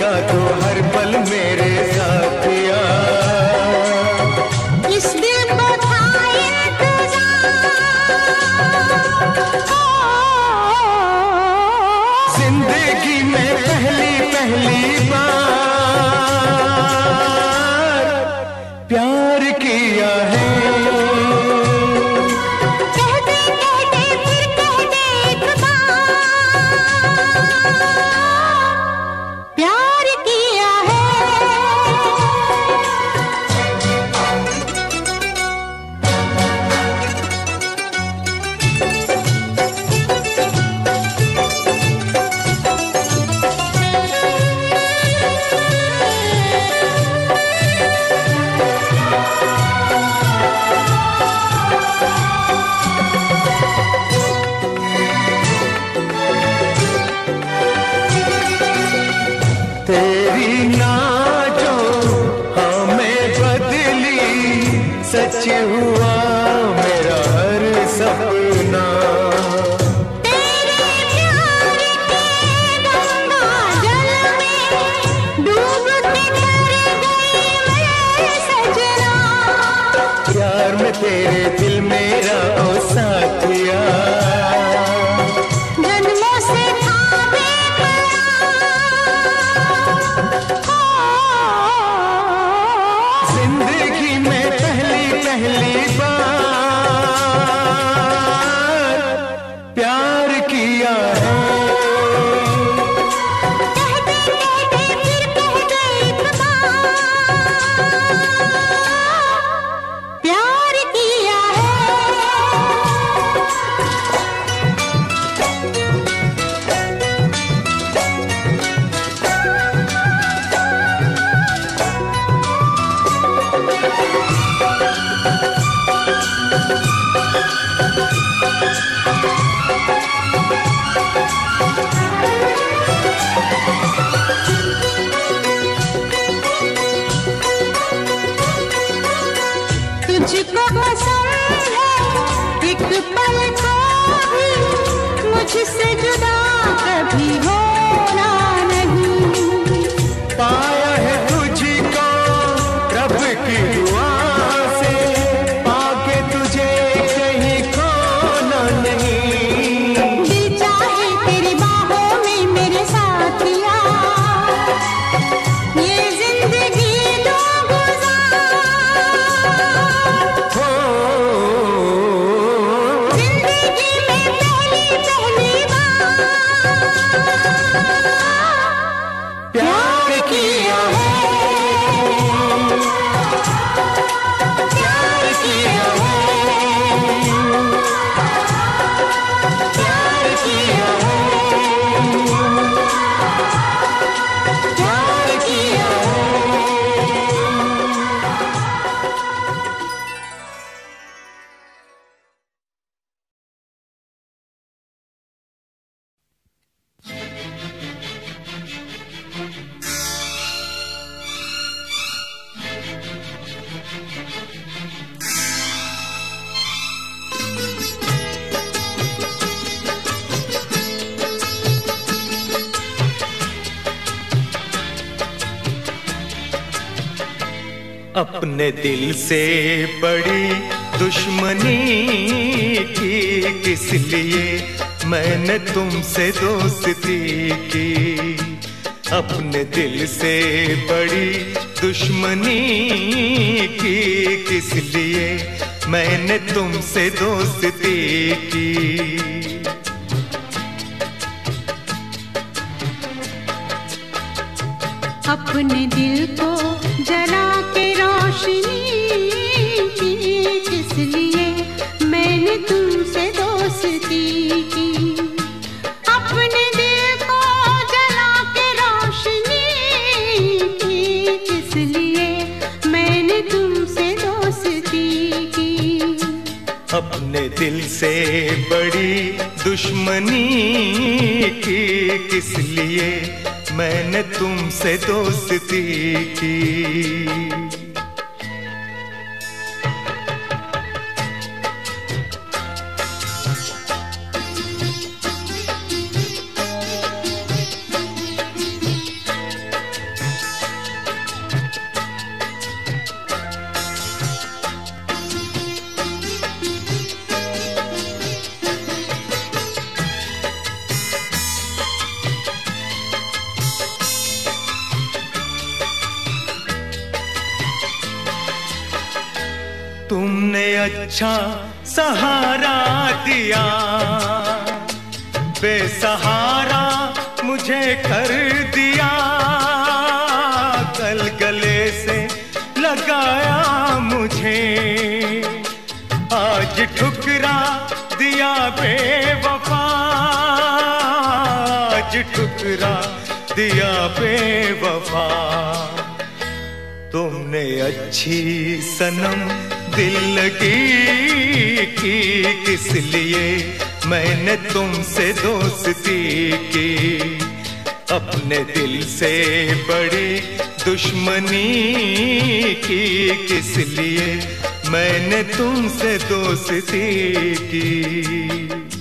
तेरा तो हर पल मेरे साथिया। इस दिल को था जिंदगी में पहली बार प्यार किया है। तेरी ना जो हमें बदली, सच हुआ मेरा हर सपना। तेरे प्यार के गंगा जल में डूब के तर गई मैं सजना। प्यार में तेरे दिल मेरा ओ साथिया। जन्मों से था जिंदगी में पहली बार प्यार किया है। कहते कहते फिर कह गई प्यार किया है। तुझको पसंद है एक पल को भी मुझसे जुदा कभी होना नहीं। पाया है तुझको रब की दुआ से, पाके तुझे कहीं खोना नहीं। दिल चाहे तेरी बाहों में मेरे साथिया, ये जिंदगी दो गुजार। जिंदगी में पहली बार प्यार किया है। प्यार किया है। प्यार किया है। प्यार किया है। अपने दिल से बड़ी दुश्मनी की किस लिए मैंने तुमसे दोस्ती की। अपने दिल से बड़ी दुश्मनी की किस लिए मैंने तुमसे दोस्ती की। अपने दिल को जला के रोशनी की किस लिए मैंने तुमसे दोस्ती की। अपने दिल को जला के रोशनी की किस लिए मैंने तुमसे दोस्ती की। अपने दिल से बड़ी दुश्मनी की किस लिए मैंने तुमसे दोस्ती की। तुमने अच्छा सहारा दिया, बेसहारा मुझे कर दिया, कल गले से लगाया मुझे, आज ठुकरा दिया बेवफा, आज ठुकरा दिया बेवफा। तुमने अच्छी सनम दिल लगी की, किस लिए मैंने तुमसे दोस्ती की, अपने दिल से बड़ी दुश्मनी की, किस लिए मैंने तुमसे दोस्ती की।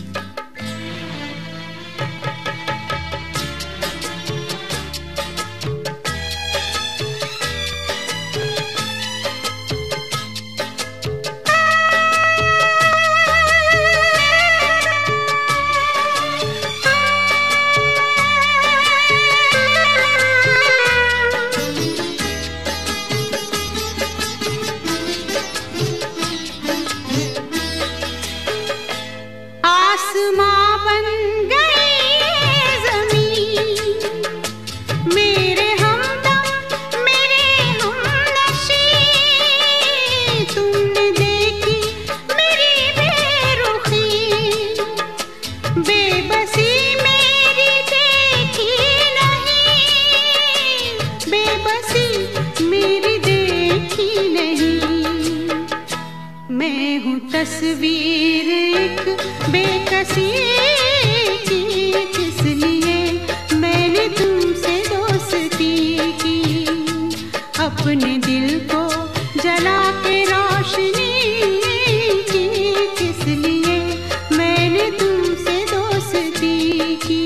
तस्वीर एक बेकसी की, किस लिए मैंने तुमसे दोस्ती की, अपने दिल को जला के रोशनी की, किस लिए मैंने तुमसे दोस्ती की।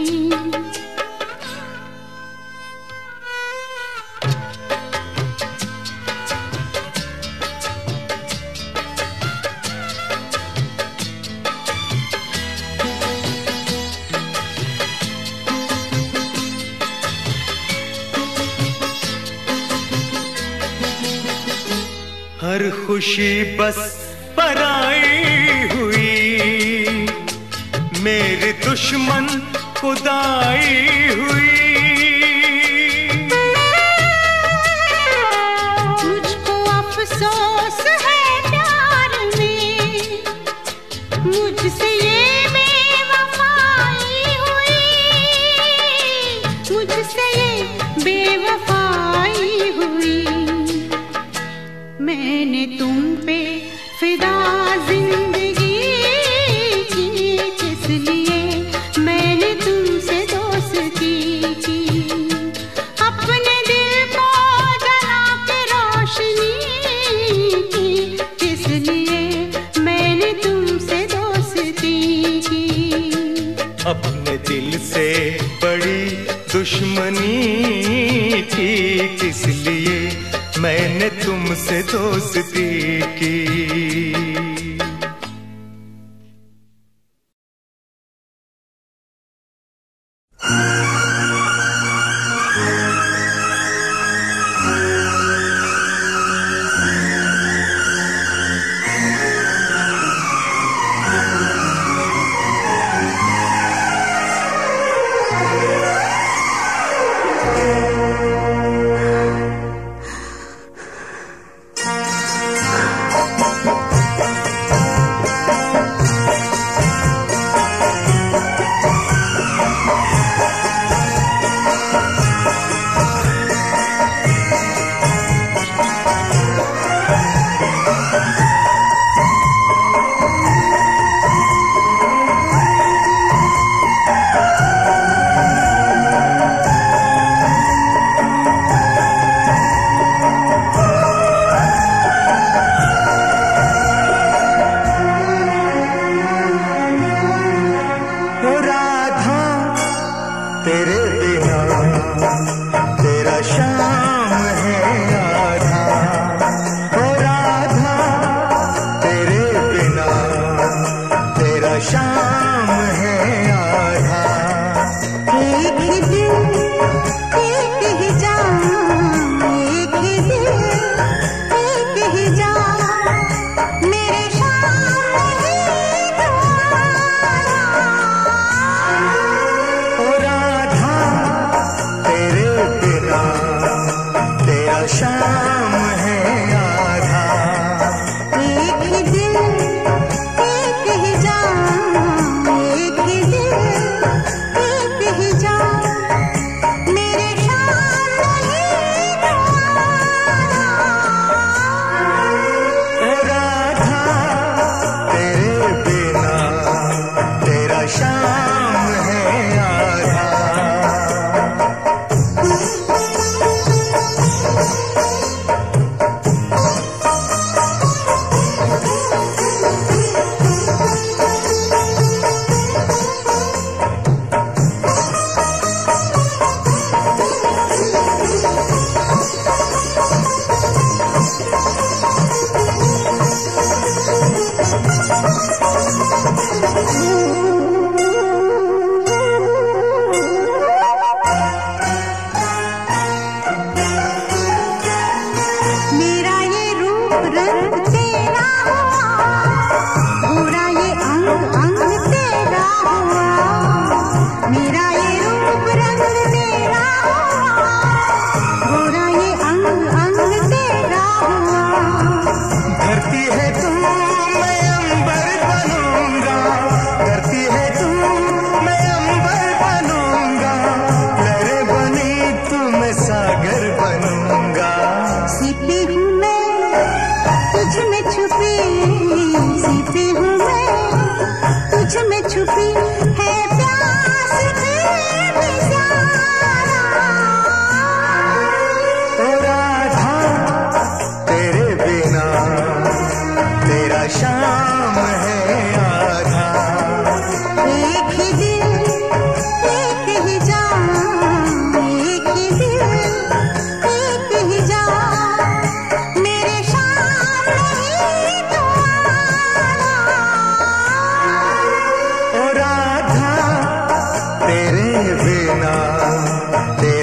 हर खुशी बस पराई हुई, मेरे दुश्मन खुदाई हुई, मुझको अफसोस है प्यार में, मुझसे ये बेवफाई हुई, मुझसे ये बेवफाई हुई। मैंने तुम पे फिदा जिंदगी की, किस लिए मैंने तुमसे दोस्ती की, अपने दिल को जला के रोशनी की, किस लिए मैंने तुमसे दोस्ती की, अपने दिल से बड़ी दुश्मनी की, किस लिए मैंने तुमसे दोस्ती की।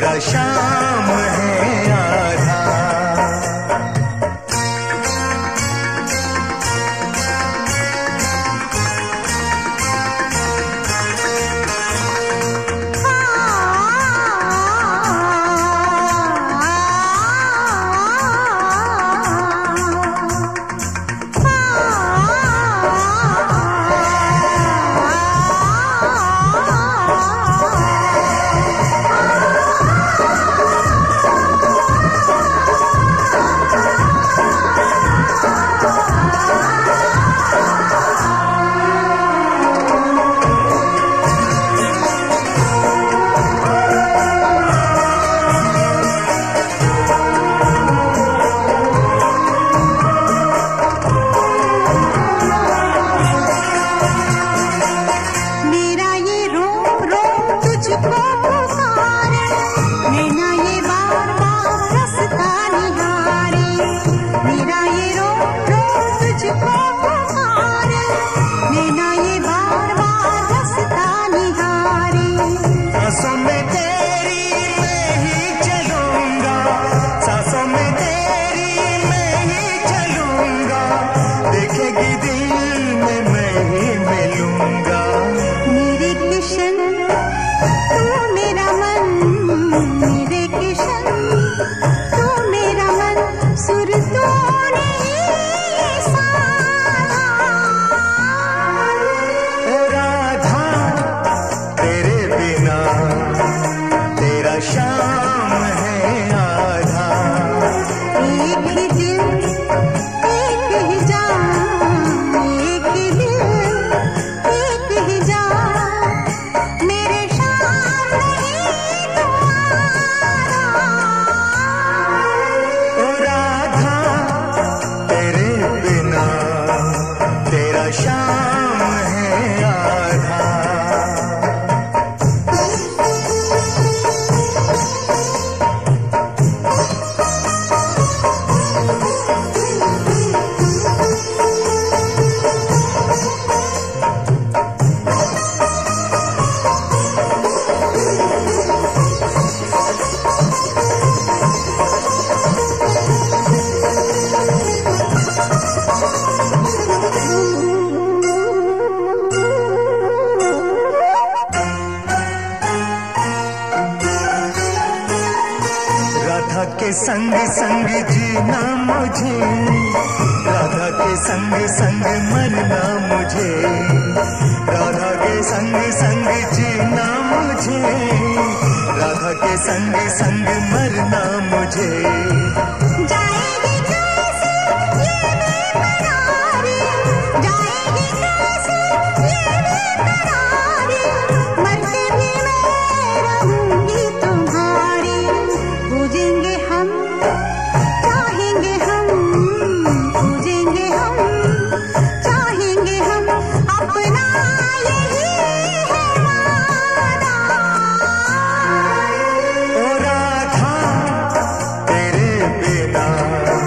तेरा शाम है आधा। संग संग जीना मुझे, राधा के संग संग मरना मुझे, राधा के संग संग जीना मुझे, राधा के संग संग मरना मुझे। जाएगी कैसे ये बेकरारी, जाएगी कैसे ये बेकरारी, मरते भी मैं रहूंगी तुम्हारी। पूजेंगे हम, चाहेंगे हम, पूजेंगे हम, चाहेंगे हम, अपना यही है वादा। ओ राधा तेरे बिना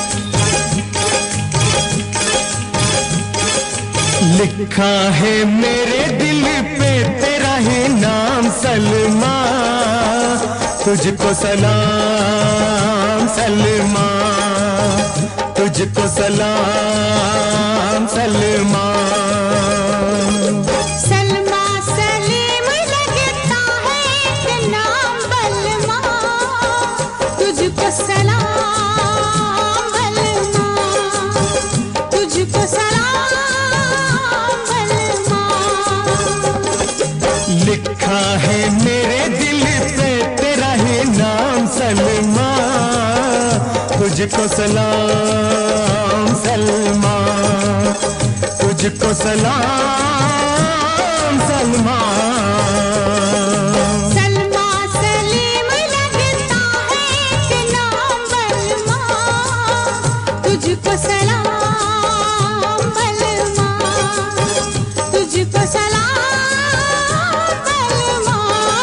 लिखा है मेरे दिल पे तेरा ही नाम सलमा, तुझको सलाम सलमा, तुझको सलाम सलमा। सलमा सलीम लगता है कि नाम बलमा, तुझको सलाम बलमा, तुझको सलाम बलमा। लिखा है मेरे दिल पे तेरा ही नाम सलमा, तुझको सलाम सलमा, तुझको सलाम सलमा। सलमा सलीम लगता है कि नाम बलमा, तुझको सलाम बलमा, तुझको सलाम बलमा।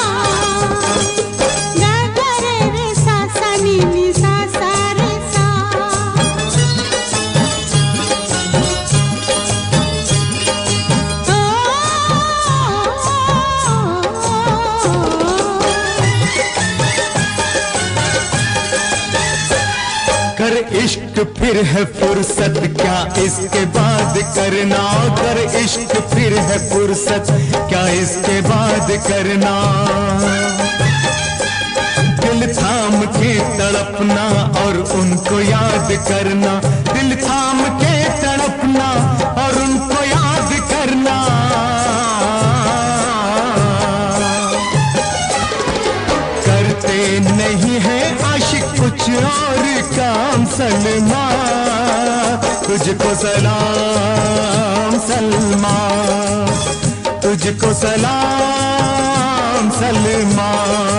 गा गा रे रे सा सा नी नी सा सा रे सा। कर इश्क फिर है फुर्सत क्या इसके बाद करना, कर इश्क फिर है फुर्सत क्या इसके बाद करना। दिल थाम के तड़पना और उनको याद करना, दिल थाम के तड़पना और उनको याद करना। करते नहीं है आशिक कुछ और काम सलमा, तुझको सलाम सलमा, तुझको सलाम सलमा।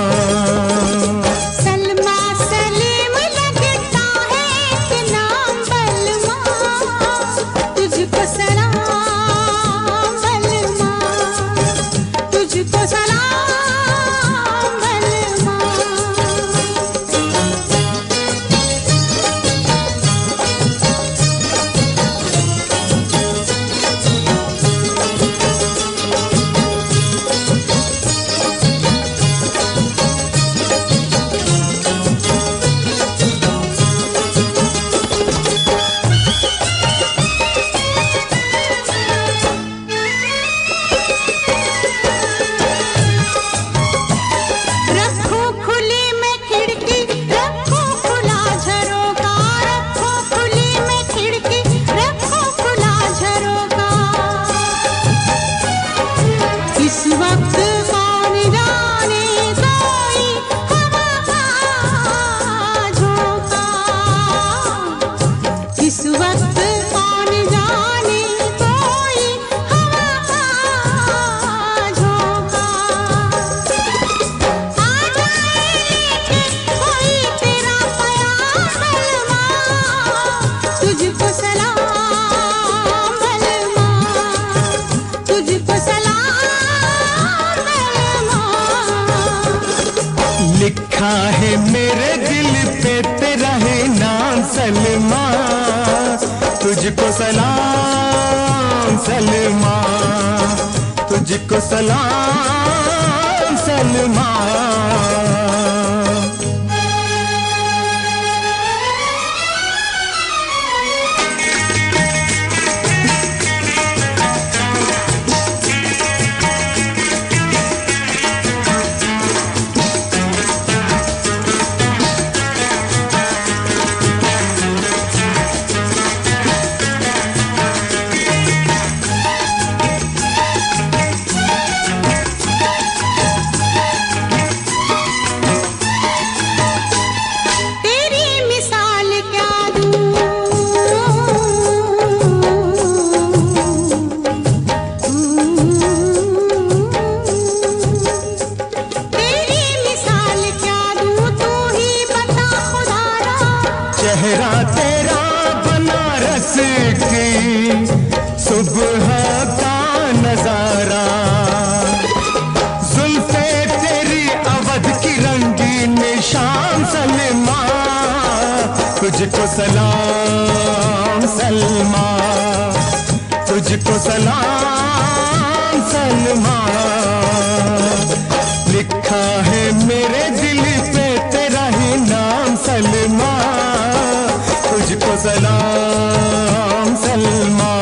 सलमा सलीम लगता है कि नाम बलमा, तुझको सलाम बलमा, तुझको सलाम बलमा। रखो खुली में खिड़की, रखो खुला झरोका, रखो खुली में खिड़की, रखो खुला झरोका। इस वक्त कौन जाने कोई हवा का झोंका, इस वक्त कौन जाने कोई हवा का झोंका। आ जाए लेके कोई तेरा प्यार बलमा, तुझको सलाम बलमा, तुझको सलाम बलमा। लिखा है मेरे दिल पे तेरा ही नाम सलमा, तुझको सलाम सलमा, तुझको सलाम सलमा। तेरी मिसाल क्या दूँ, तेरी मिसाल क्या दूँ, तू ही बता खुदारा। चेहरा तेरा बनारस की सुबह का नजारा, जुल्फे तेरी अवध की रंगीन शाम सलमा, तुझको सलाम सलमा, तुझको सलाम सलमा। लिखा है मेरे दिल पे तेरा ही नाम सलमा, तुझको सलाम सलमा।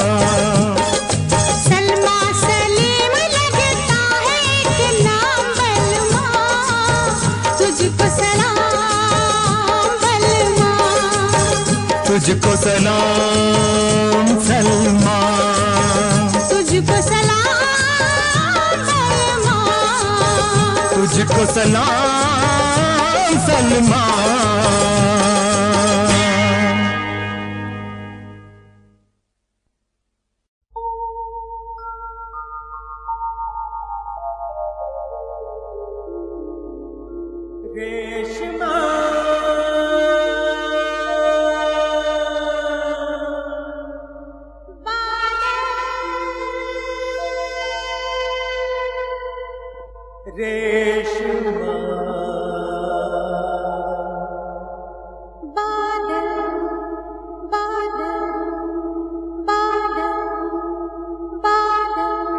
सलमा सलीम लगता है कि नाम बलमा, तुझको सलाम बलमा। तुझको सलाम सलमा, तुझको सलाम बलमा। तुझको सलाम सलमा। रेशमा रेशमा बादल बादल बादल बादल।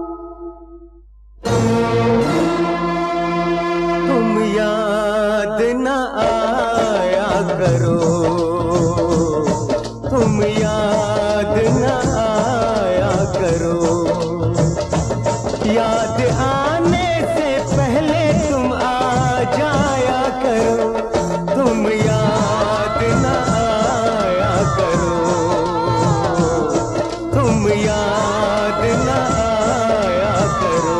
तुम याद न आया करो, तुम याद न आया करो। याद आने से पहले तुम आ जाया करो, तुम याद न आया करो, तुम याद न आया करो।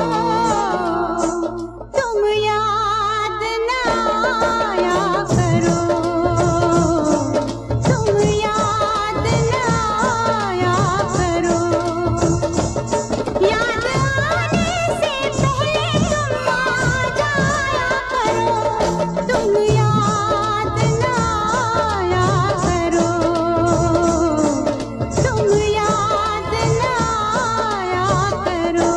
तुम याद न आया करो, तुम याद न आया करो। याद आने से पहले तुम आ जाया करो, तुम याद न आया करो, तुम याद न आया करो।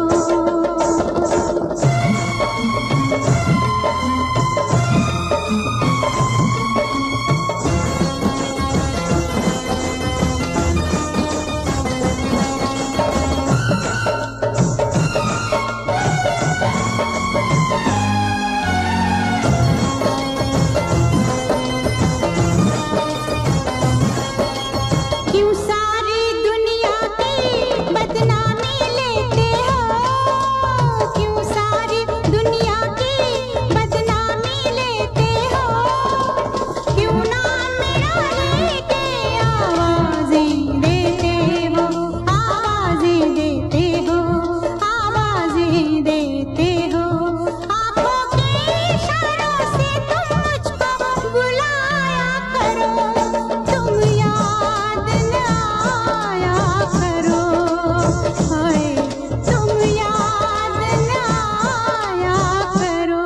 क्यों सारी दुनिया की बदनामी लेते हो, क्यों सारी दुनिया की बदनामी लेते हो। क्यों ना मेरा लेके आवाज़ें देते हो, आवाज़ें देते हो, आवाज़ें देते हो। आँखों के इशारों से तुम मुझको बुलाया करो, तुम याद न आया करो। हाय तुम याद न आया करो।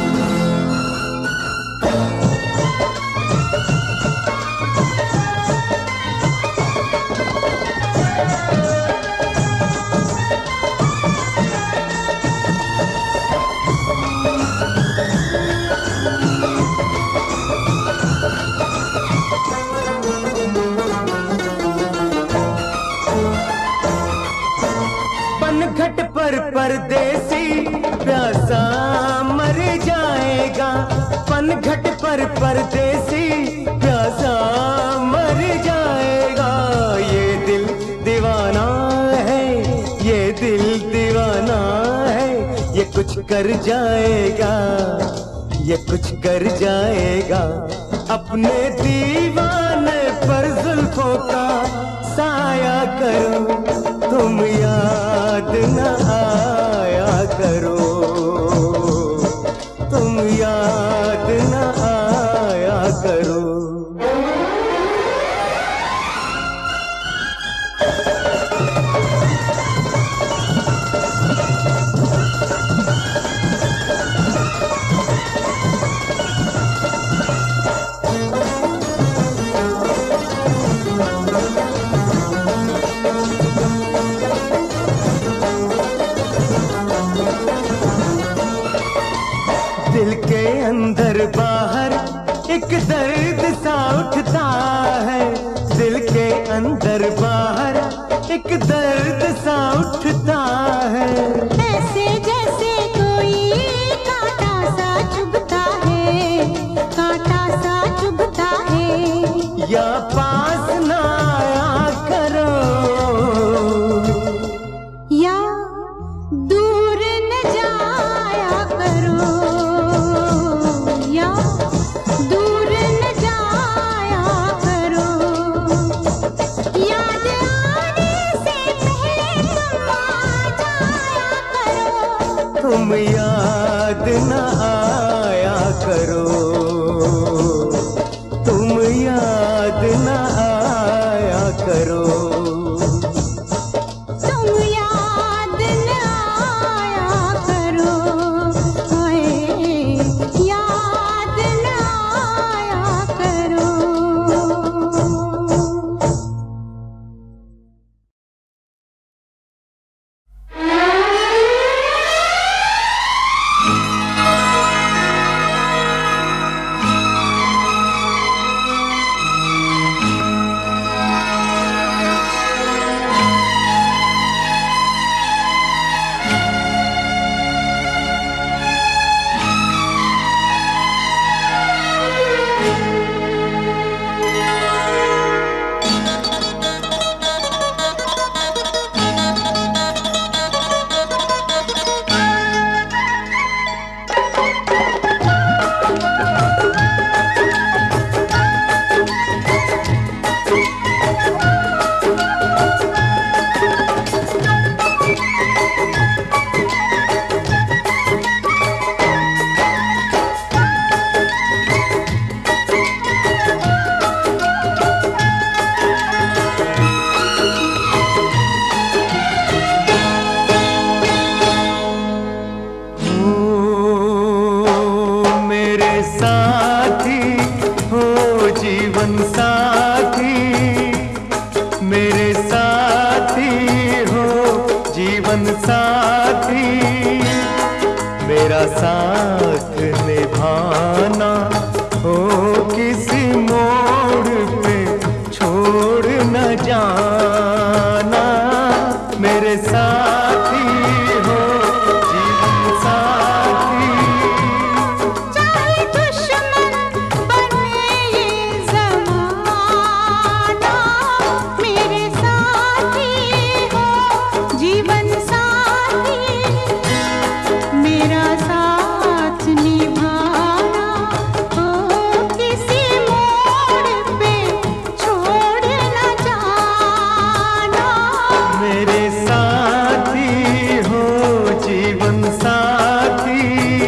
पनघट पर परदेसी प्यासा मर जाएगा, पनघट पर परदेसी प्यासा मर जाएगा। ये दिल दीवाना है, ये दिल दीवाना है, ये कुछ कर जाएगा, ये कुछ कर जाएगा। अपने दीवाने पर जुल्फों का साया करो, तुम याद न आया करो, तुम याद न आया करो। अंदर बाहर एक दर्द सा उठता है, ऐसे जैसे कोई कांटा सा चुभता है, कांटा सा चुभता है। या पास ना आया करो, या दूर न जाया करो, या दूर न जाया करो। याद आने से पहले तुम आ जाया करो, तुम याद न आया करो, तुम याद न आया करो, तुम याद न आया करो, ओए याद न आया करो। मेरा साथ निभाना हो, किसी मोड़ पे छोड़ न जाना। मेरे साथी हो, जीवन साथी। चाहे दुश्मन बने ये ज़माना, मेरे साथी हो जीवन साथी। मेरा साथ निभाना हो, किसी मोड़ पे छोड़ न जाना। मेरे साथी हो, जीवन साथी।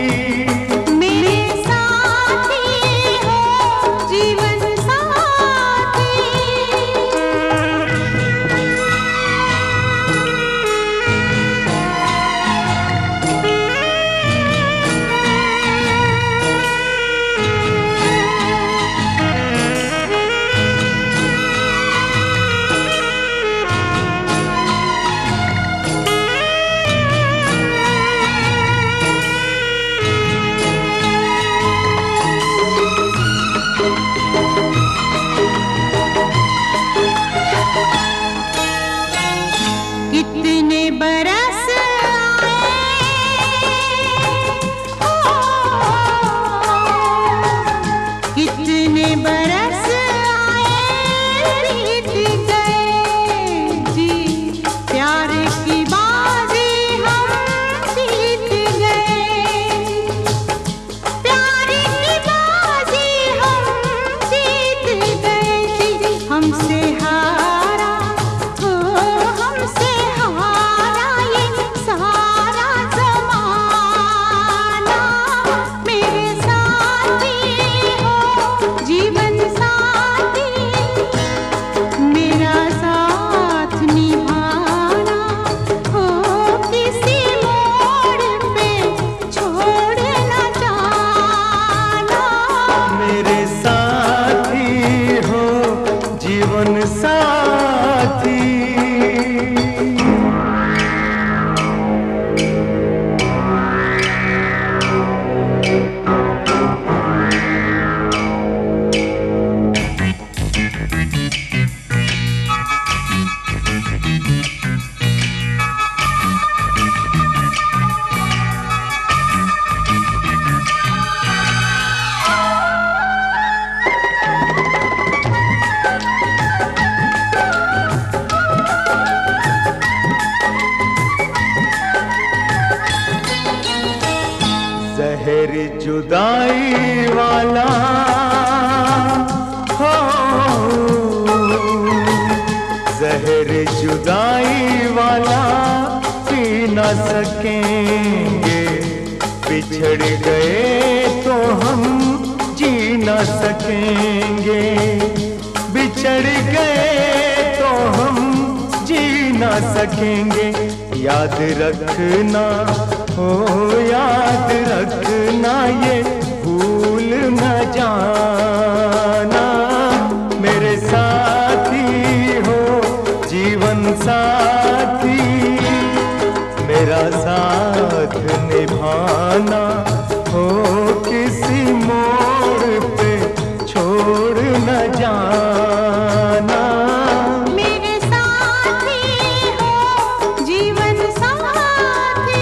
मेरे साथी हो जीवन साथी। कितने बरस आए, कितने बरस आए बीत गए जी। प्यार की बाजी हम जीत गए, प्यार की बाजी हम जीत गए जी। हमसे हारा हो, हमसे हारा ये सारा ज़माना। मेरे साथी हो जीवन साथी। मेरा साथ निभाना हो, किसी मोड़ पे छोड़ न जाना। मेरे साथी हो, जीवन साथी। जुदाई वाला हो, जहर जुदाई वाला पी न सकेंगे, बिछड़ गए तो हम जी न सकेंगे, बिछड़ गए तो हम जी न सकेंगे। याद रखना हो, याद रखना, ये भूल न जाना। मेरे साथी हो, जीवन साथी, मेरा साथ निभाना हो, किसी मोड़ पे छोड़ न जाना। मेरे साथी हो, जीवन साथी।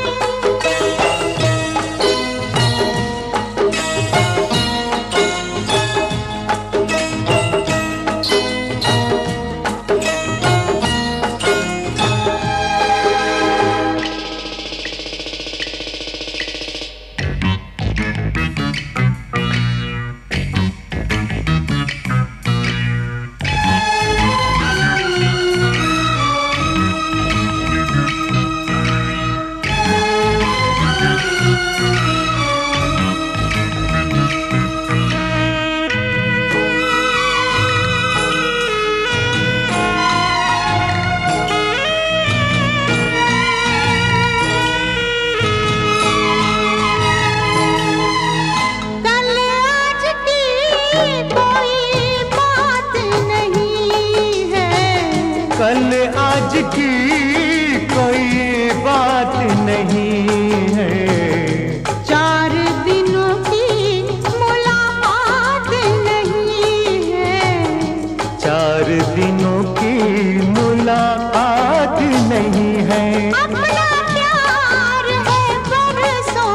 कल आज की कोई बात नहीं है, 4 दिनों की मुलाकात नहीं है, 4 दिनों की मुलाकात नहीं है। अपना प्यार है बरसों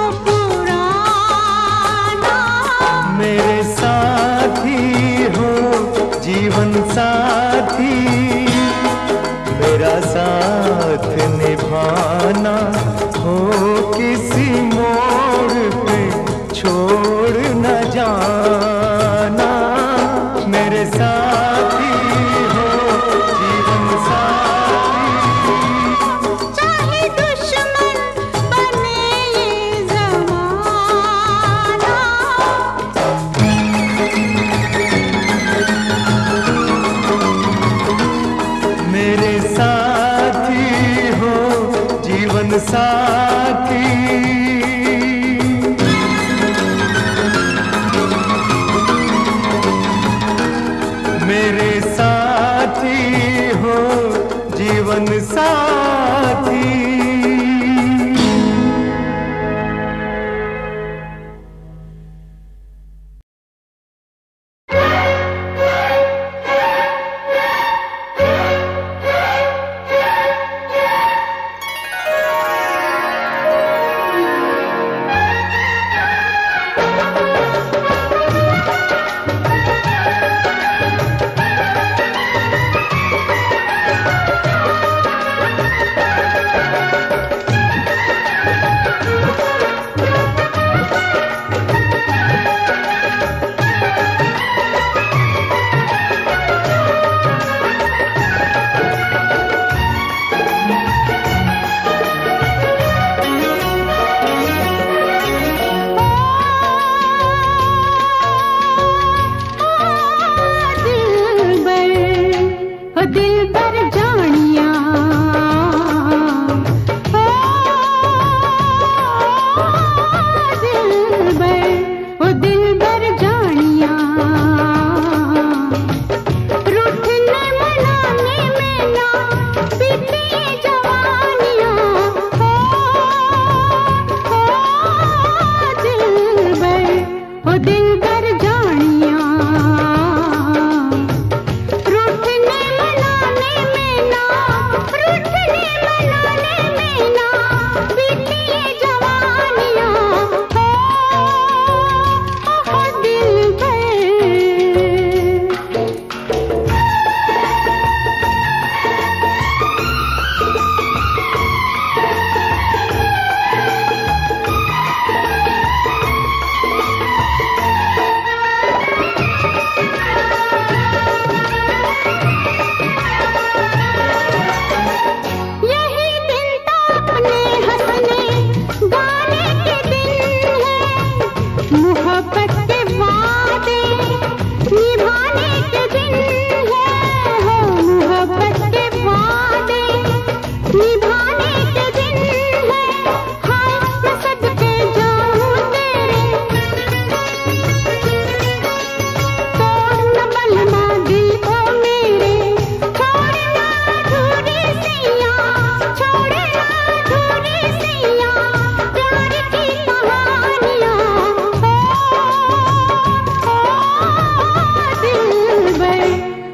पुराना। मेरे साथी हो, जीवन साथी, मेरा साथ निभाना हो, किसी मोड़ पे छोड़ न जाना। मेरे साथी हो, जीवन साथी, चाहे दुश्मन बने ये ज़माना। मेरे साथी हो, जीवन साथी, मेरे साथी हो, जीवन साथी।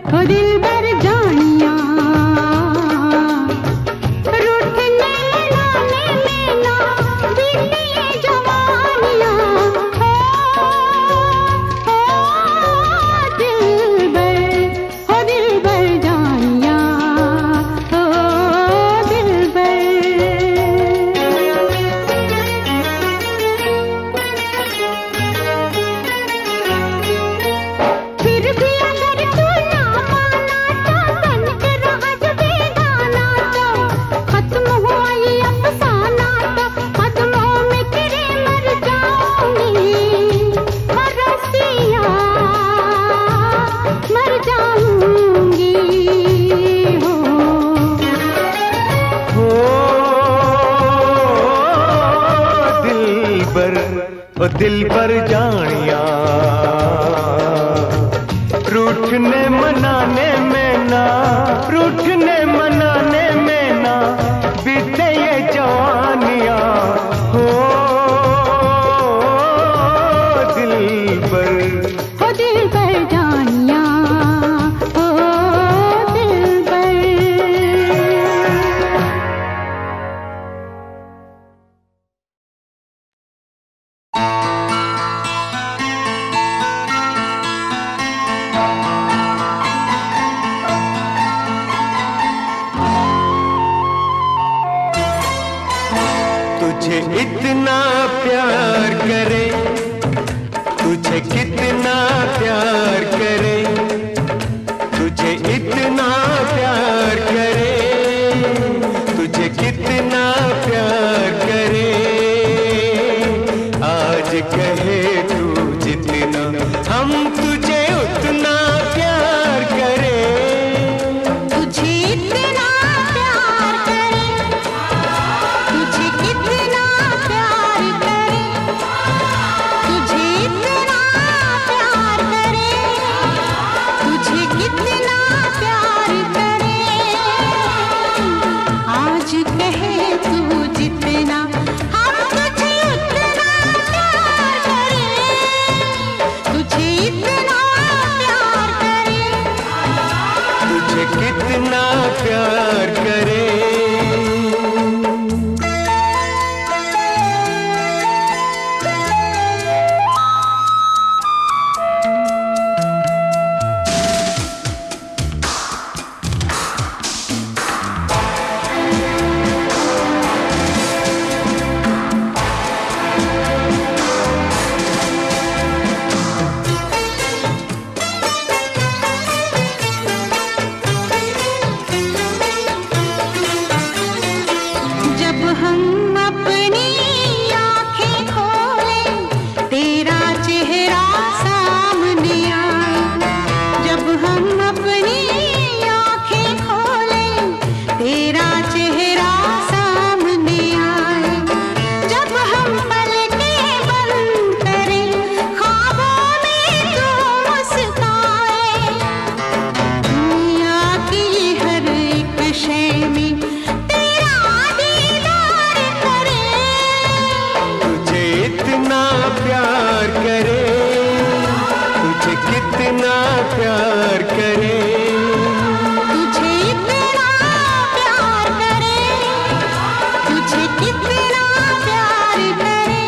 ओ दिलबर जानिया रूठने मनाने में ना बीती ये जवानियां दिलबर जानिया फिर भी अगर तू ना माना तो बन के रहा जब बेगाना तो खत्म हुआ ये अफसाना तो कदमों में तेरे मर जाऊंगी रसिया मर जाऊंगी हो दिलबर ओ दिलबर जानिया रूठने मनाने में ना रूठने मनाने में ना बीते ये जवानियां हो दिलबर जानिया ओ दिलबर तुझे इतना प्यार करे तुझे कितना प्यार करे तुझे इतना प्यार करे तुझे कितना प्यार करे आज कहे तू जितना हम तुझे उतना प्यार करे तुझे इतना प्यार करे तुझे कितना प्यार करे तुझे इतना प्यार करे तुझे कितना प्यार करे आज कहे तू जितना हम तुझे उतना प्यार करे तुझे इतना प्यार करे तुझे कितना प्यार करे जब हम अपनी आंखें खोलें तेरा चेहरा सामने आए जब हम अपनी आंखें खोलें तेरा चेहरा सामने आए जब हम पलकें बंद करें ख्वाबों में तू मुस्काए दुनिया की हर एक शय में तुझे इतना प्यार करे तुझे कितना प्यार करे तुझे इतना प्यार करे तुझे कितना प्यार करे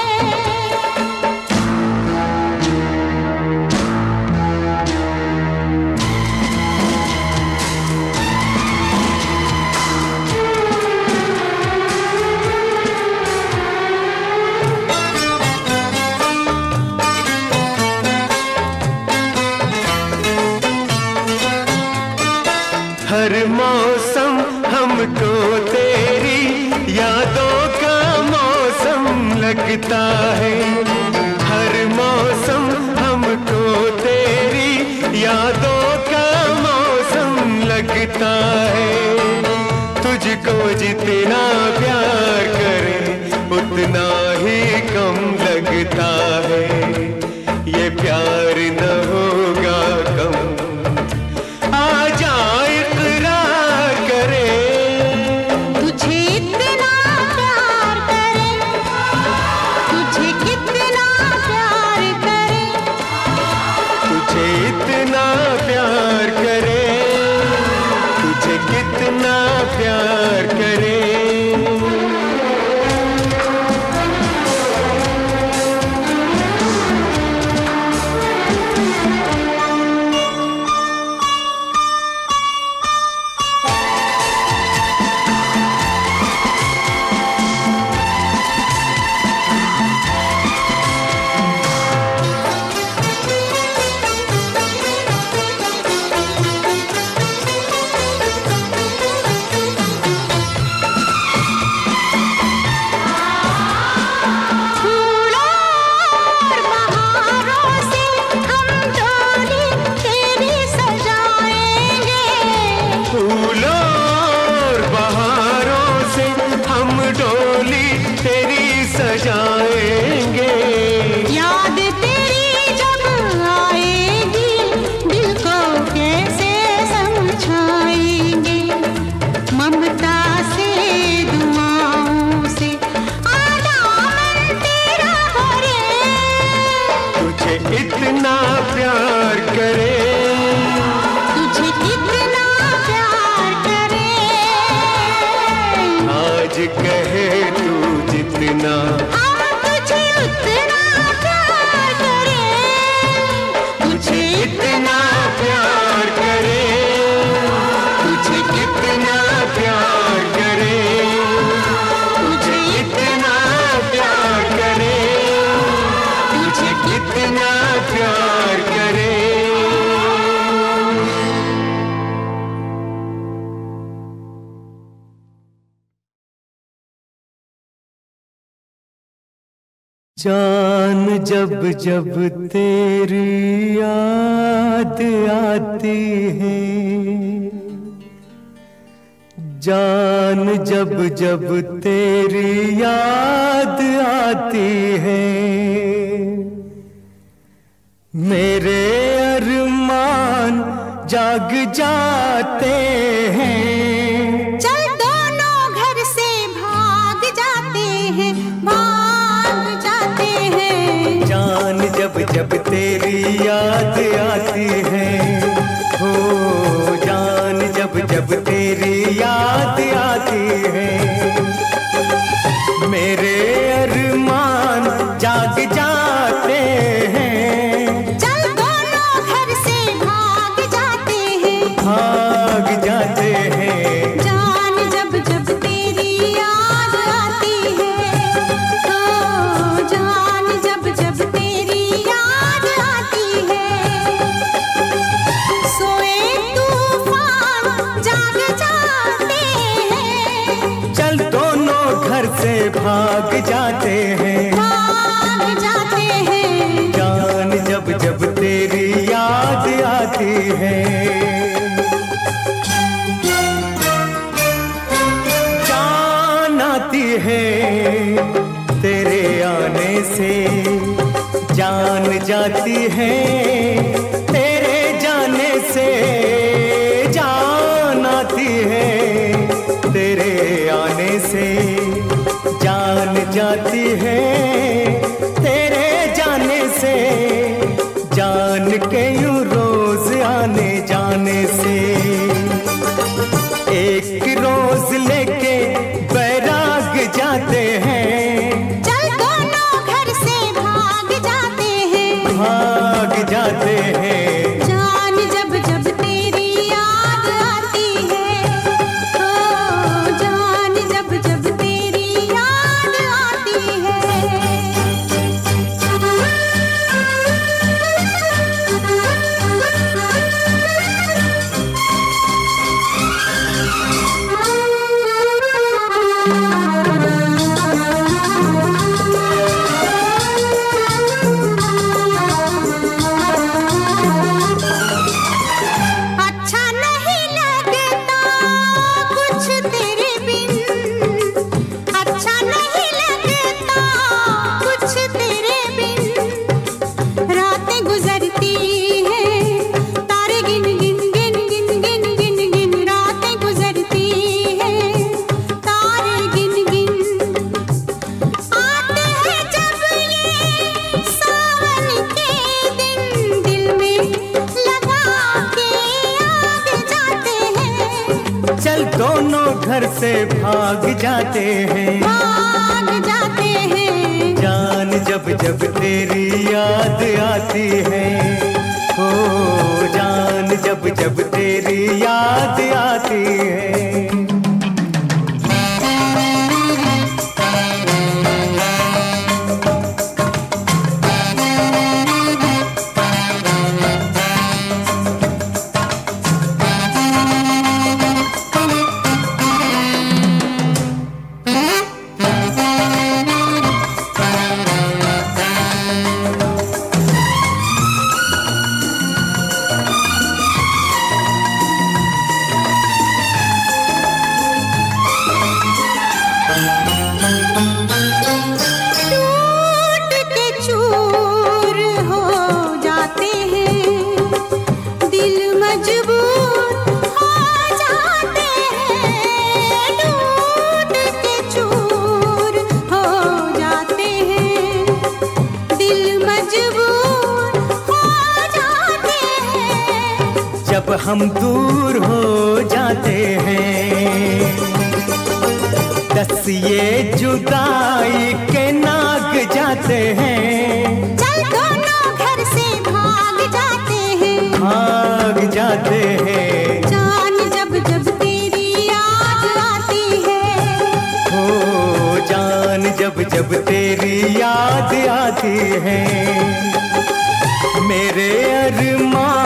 हर मौसम हमको तेरी यादों का मौसम लगता है हर मौसम हमको तेरी यादों का मौसम लगता है तुझको जितना प्यार करे उतना ही कम लगता है ये प्यार न होगा कम आजा इकरार करे तुझे इतना प्यार करे तुझे कितना प्यार करे तुझे इतना प्यार करे जान जब जब तेरी याद आती है, जान जब जब तेरी याद आती है, मेरे अरमान जाग जाते हैं। चल दोनों घर से भाग जाते हैं, भाग जाते हैं। जान जब जब तेरी याद आती है, हो जान जब जब तेरी याद आती है, मेरे अरमान जाग जाते हैं। चल दोनों घर से भाग जाते हैं, भाग जाते हैं। जान जब जब तेरी याद आती है, तो जान जब जब तेरी याद आती है, सोए तूफान जाग जाते हैं। चल दोनों घर से भाग जाते हैं, भाग जाते हैं। जान जब जब तेरी याद आती है। जान आती है तेरे आने से, जान जाती है तेरे जाने से। जान आती है तेरे आने से, जान जाती है तेरे जाने से। जान के यूं रोज आने जाने से, एक रोज लेके बैराग जाते हैं। चल दोनों घर से भाग जाते हैं, भाग जाते हैं। जान जब जब तेरी याद आती है, तो जान जब जब तेरी याद आती अच्छा नहीं लगता कुछ तेरे बिन, अच्छा नहीं लगता कुछ तेरे बिन। रातें गुजरती हैं तारे गिन गिन गिन गिन गिन गिन गिन, रातें गुजरती हैं तारे गिन गिन। आते हैं जब ये सावन के दिन, दिल में लगा के आग जाते हैं। चल दोनों घर से भाग जाते हैं, भाग जाते हैं। जान जब जब तेरी याद आती है, हो जान जब जब तेरी याद आती है। टूट के चूर हो जाते हैं, दिल मजबूर हो जाते हैं। टूट के चूर हो जाते हैं, दिल मजबूर हो जाते हैं। जब हम दूर हो जाते हैं, दस ये जुदाई के नाग जाते हैं। चल दोनों घर से भाग जाते हैं, भाग जाते हैं। जान जब जब तेरी याद आती है, हो जान जब जब तेरी याद आती है, मेरे अरमान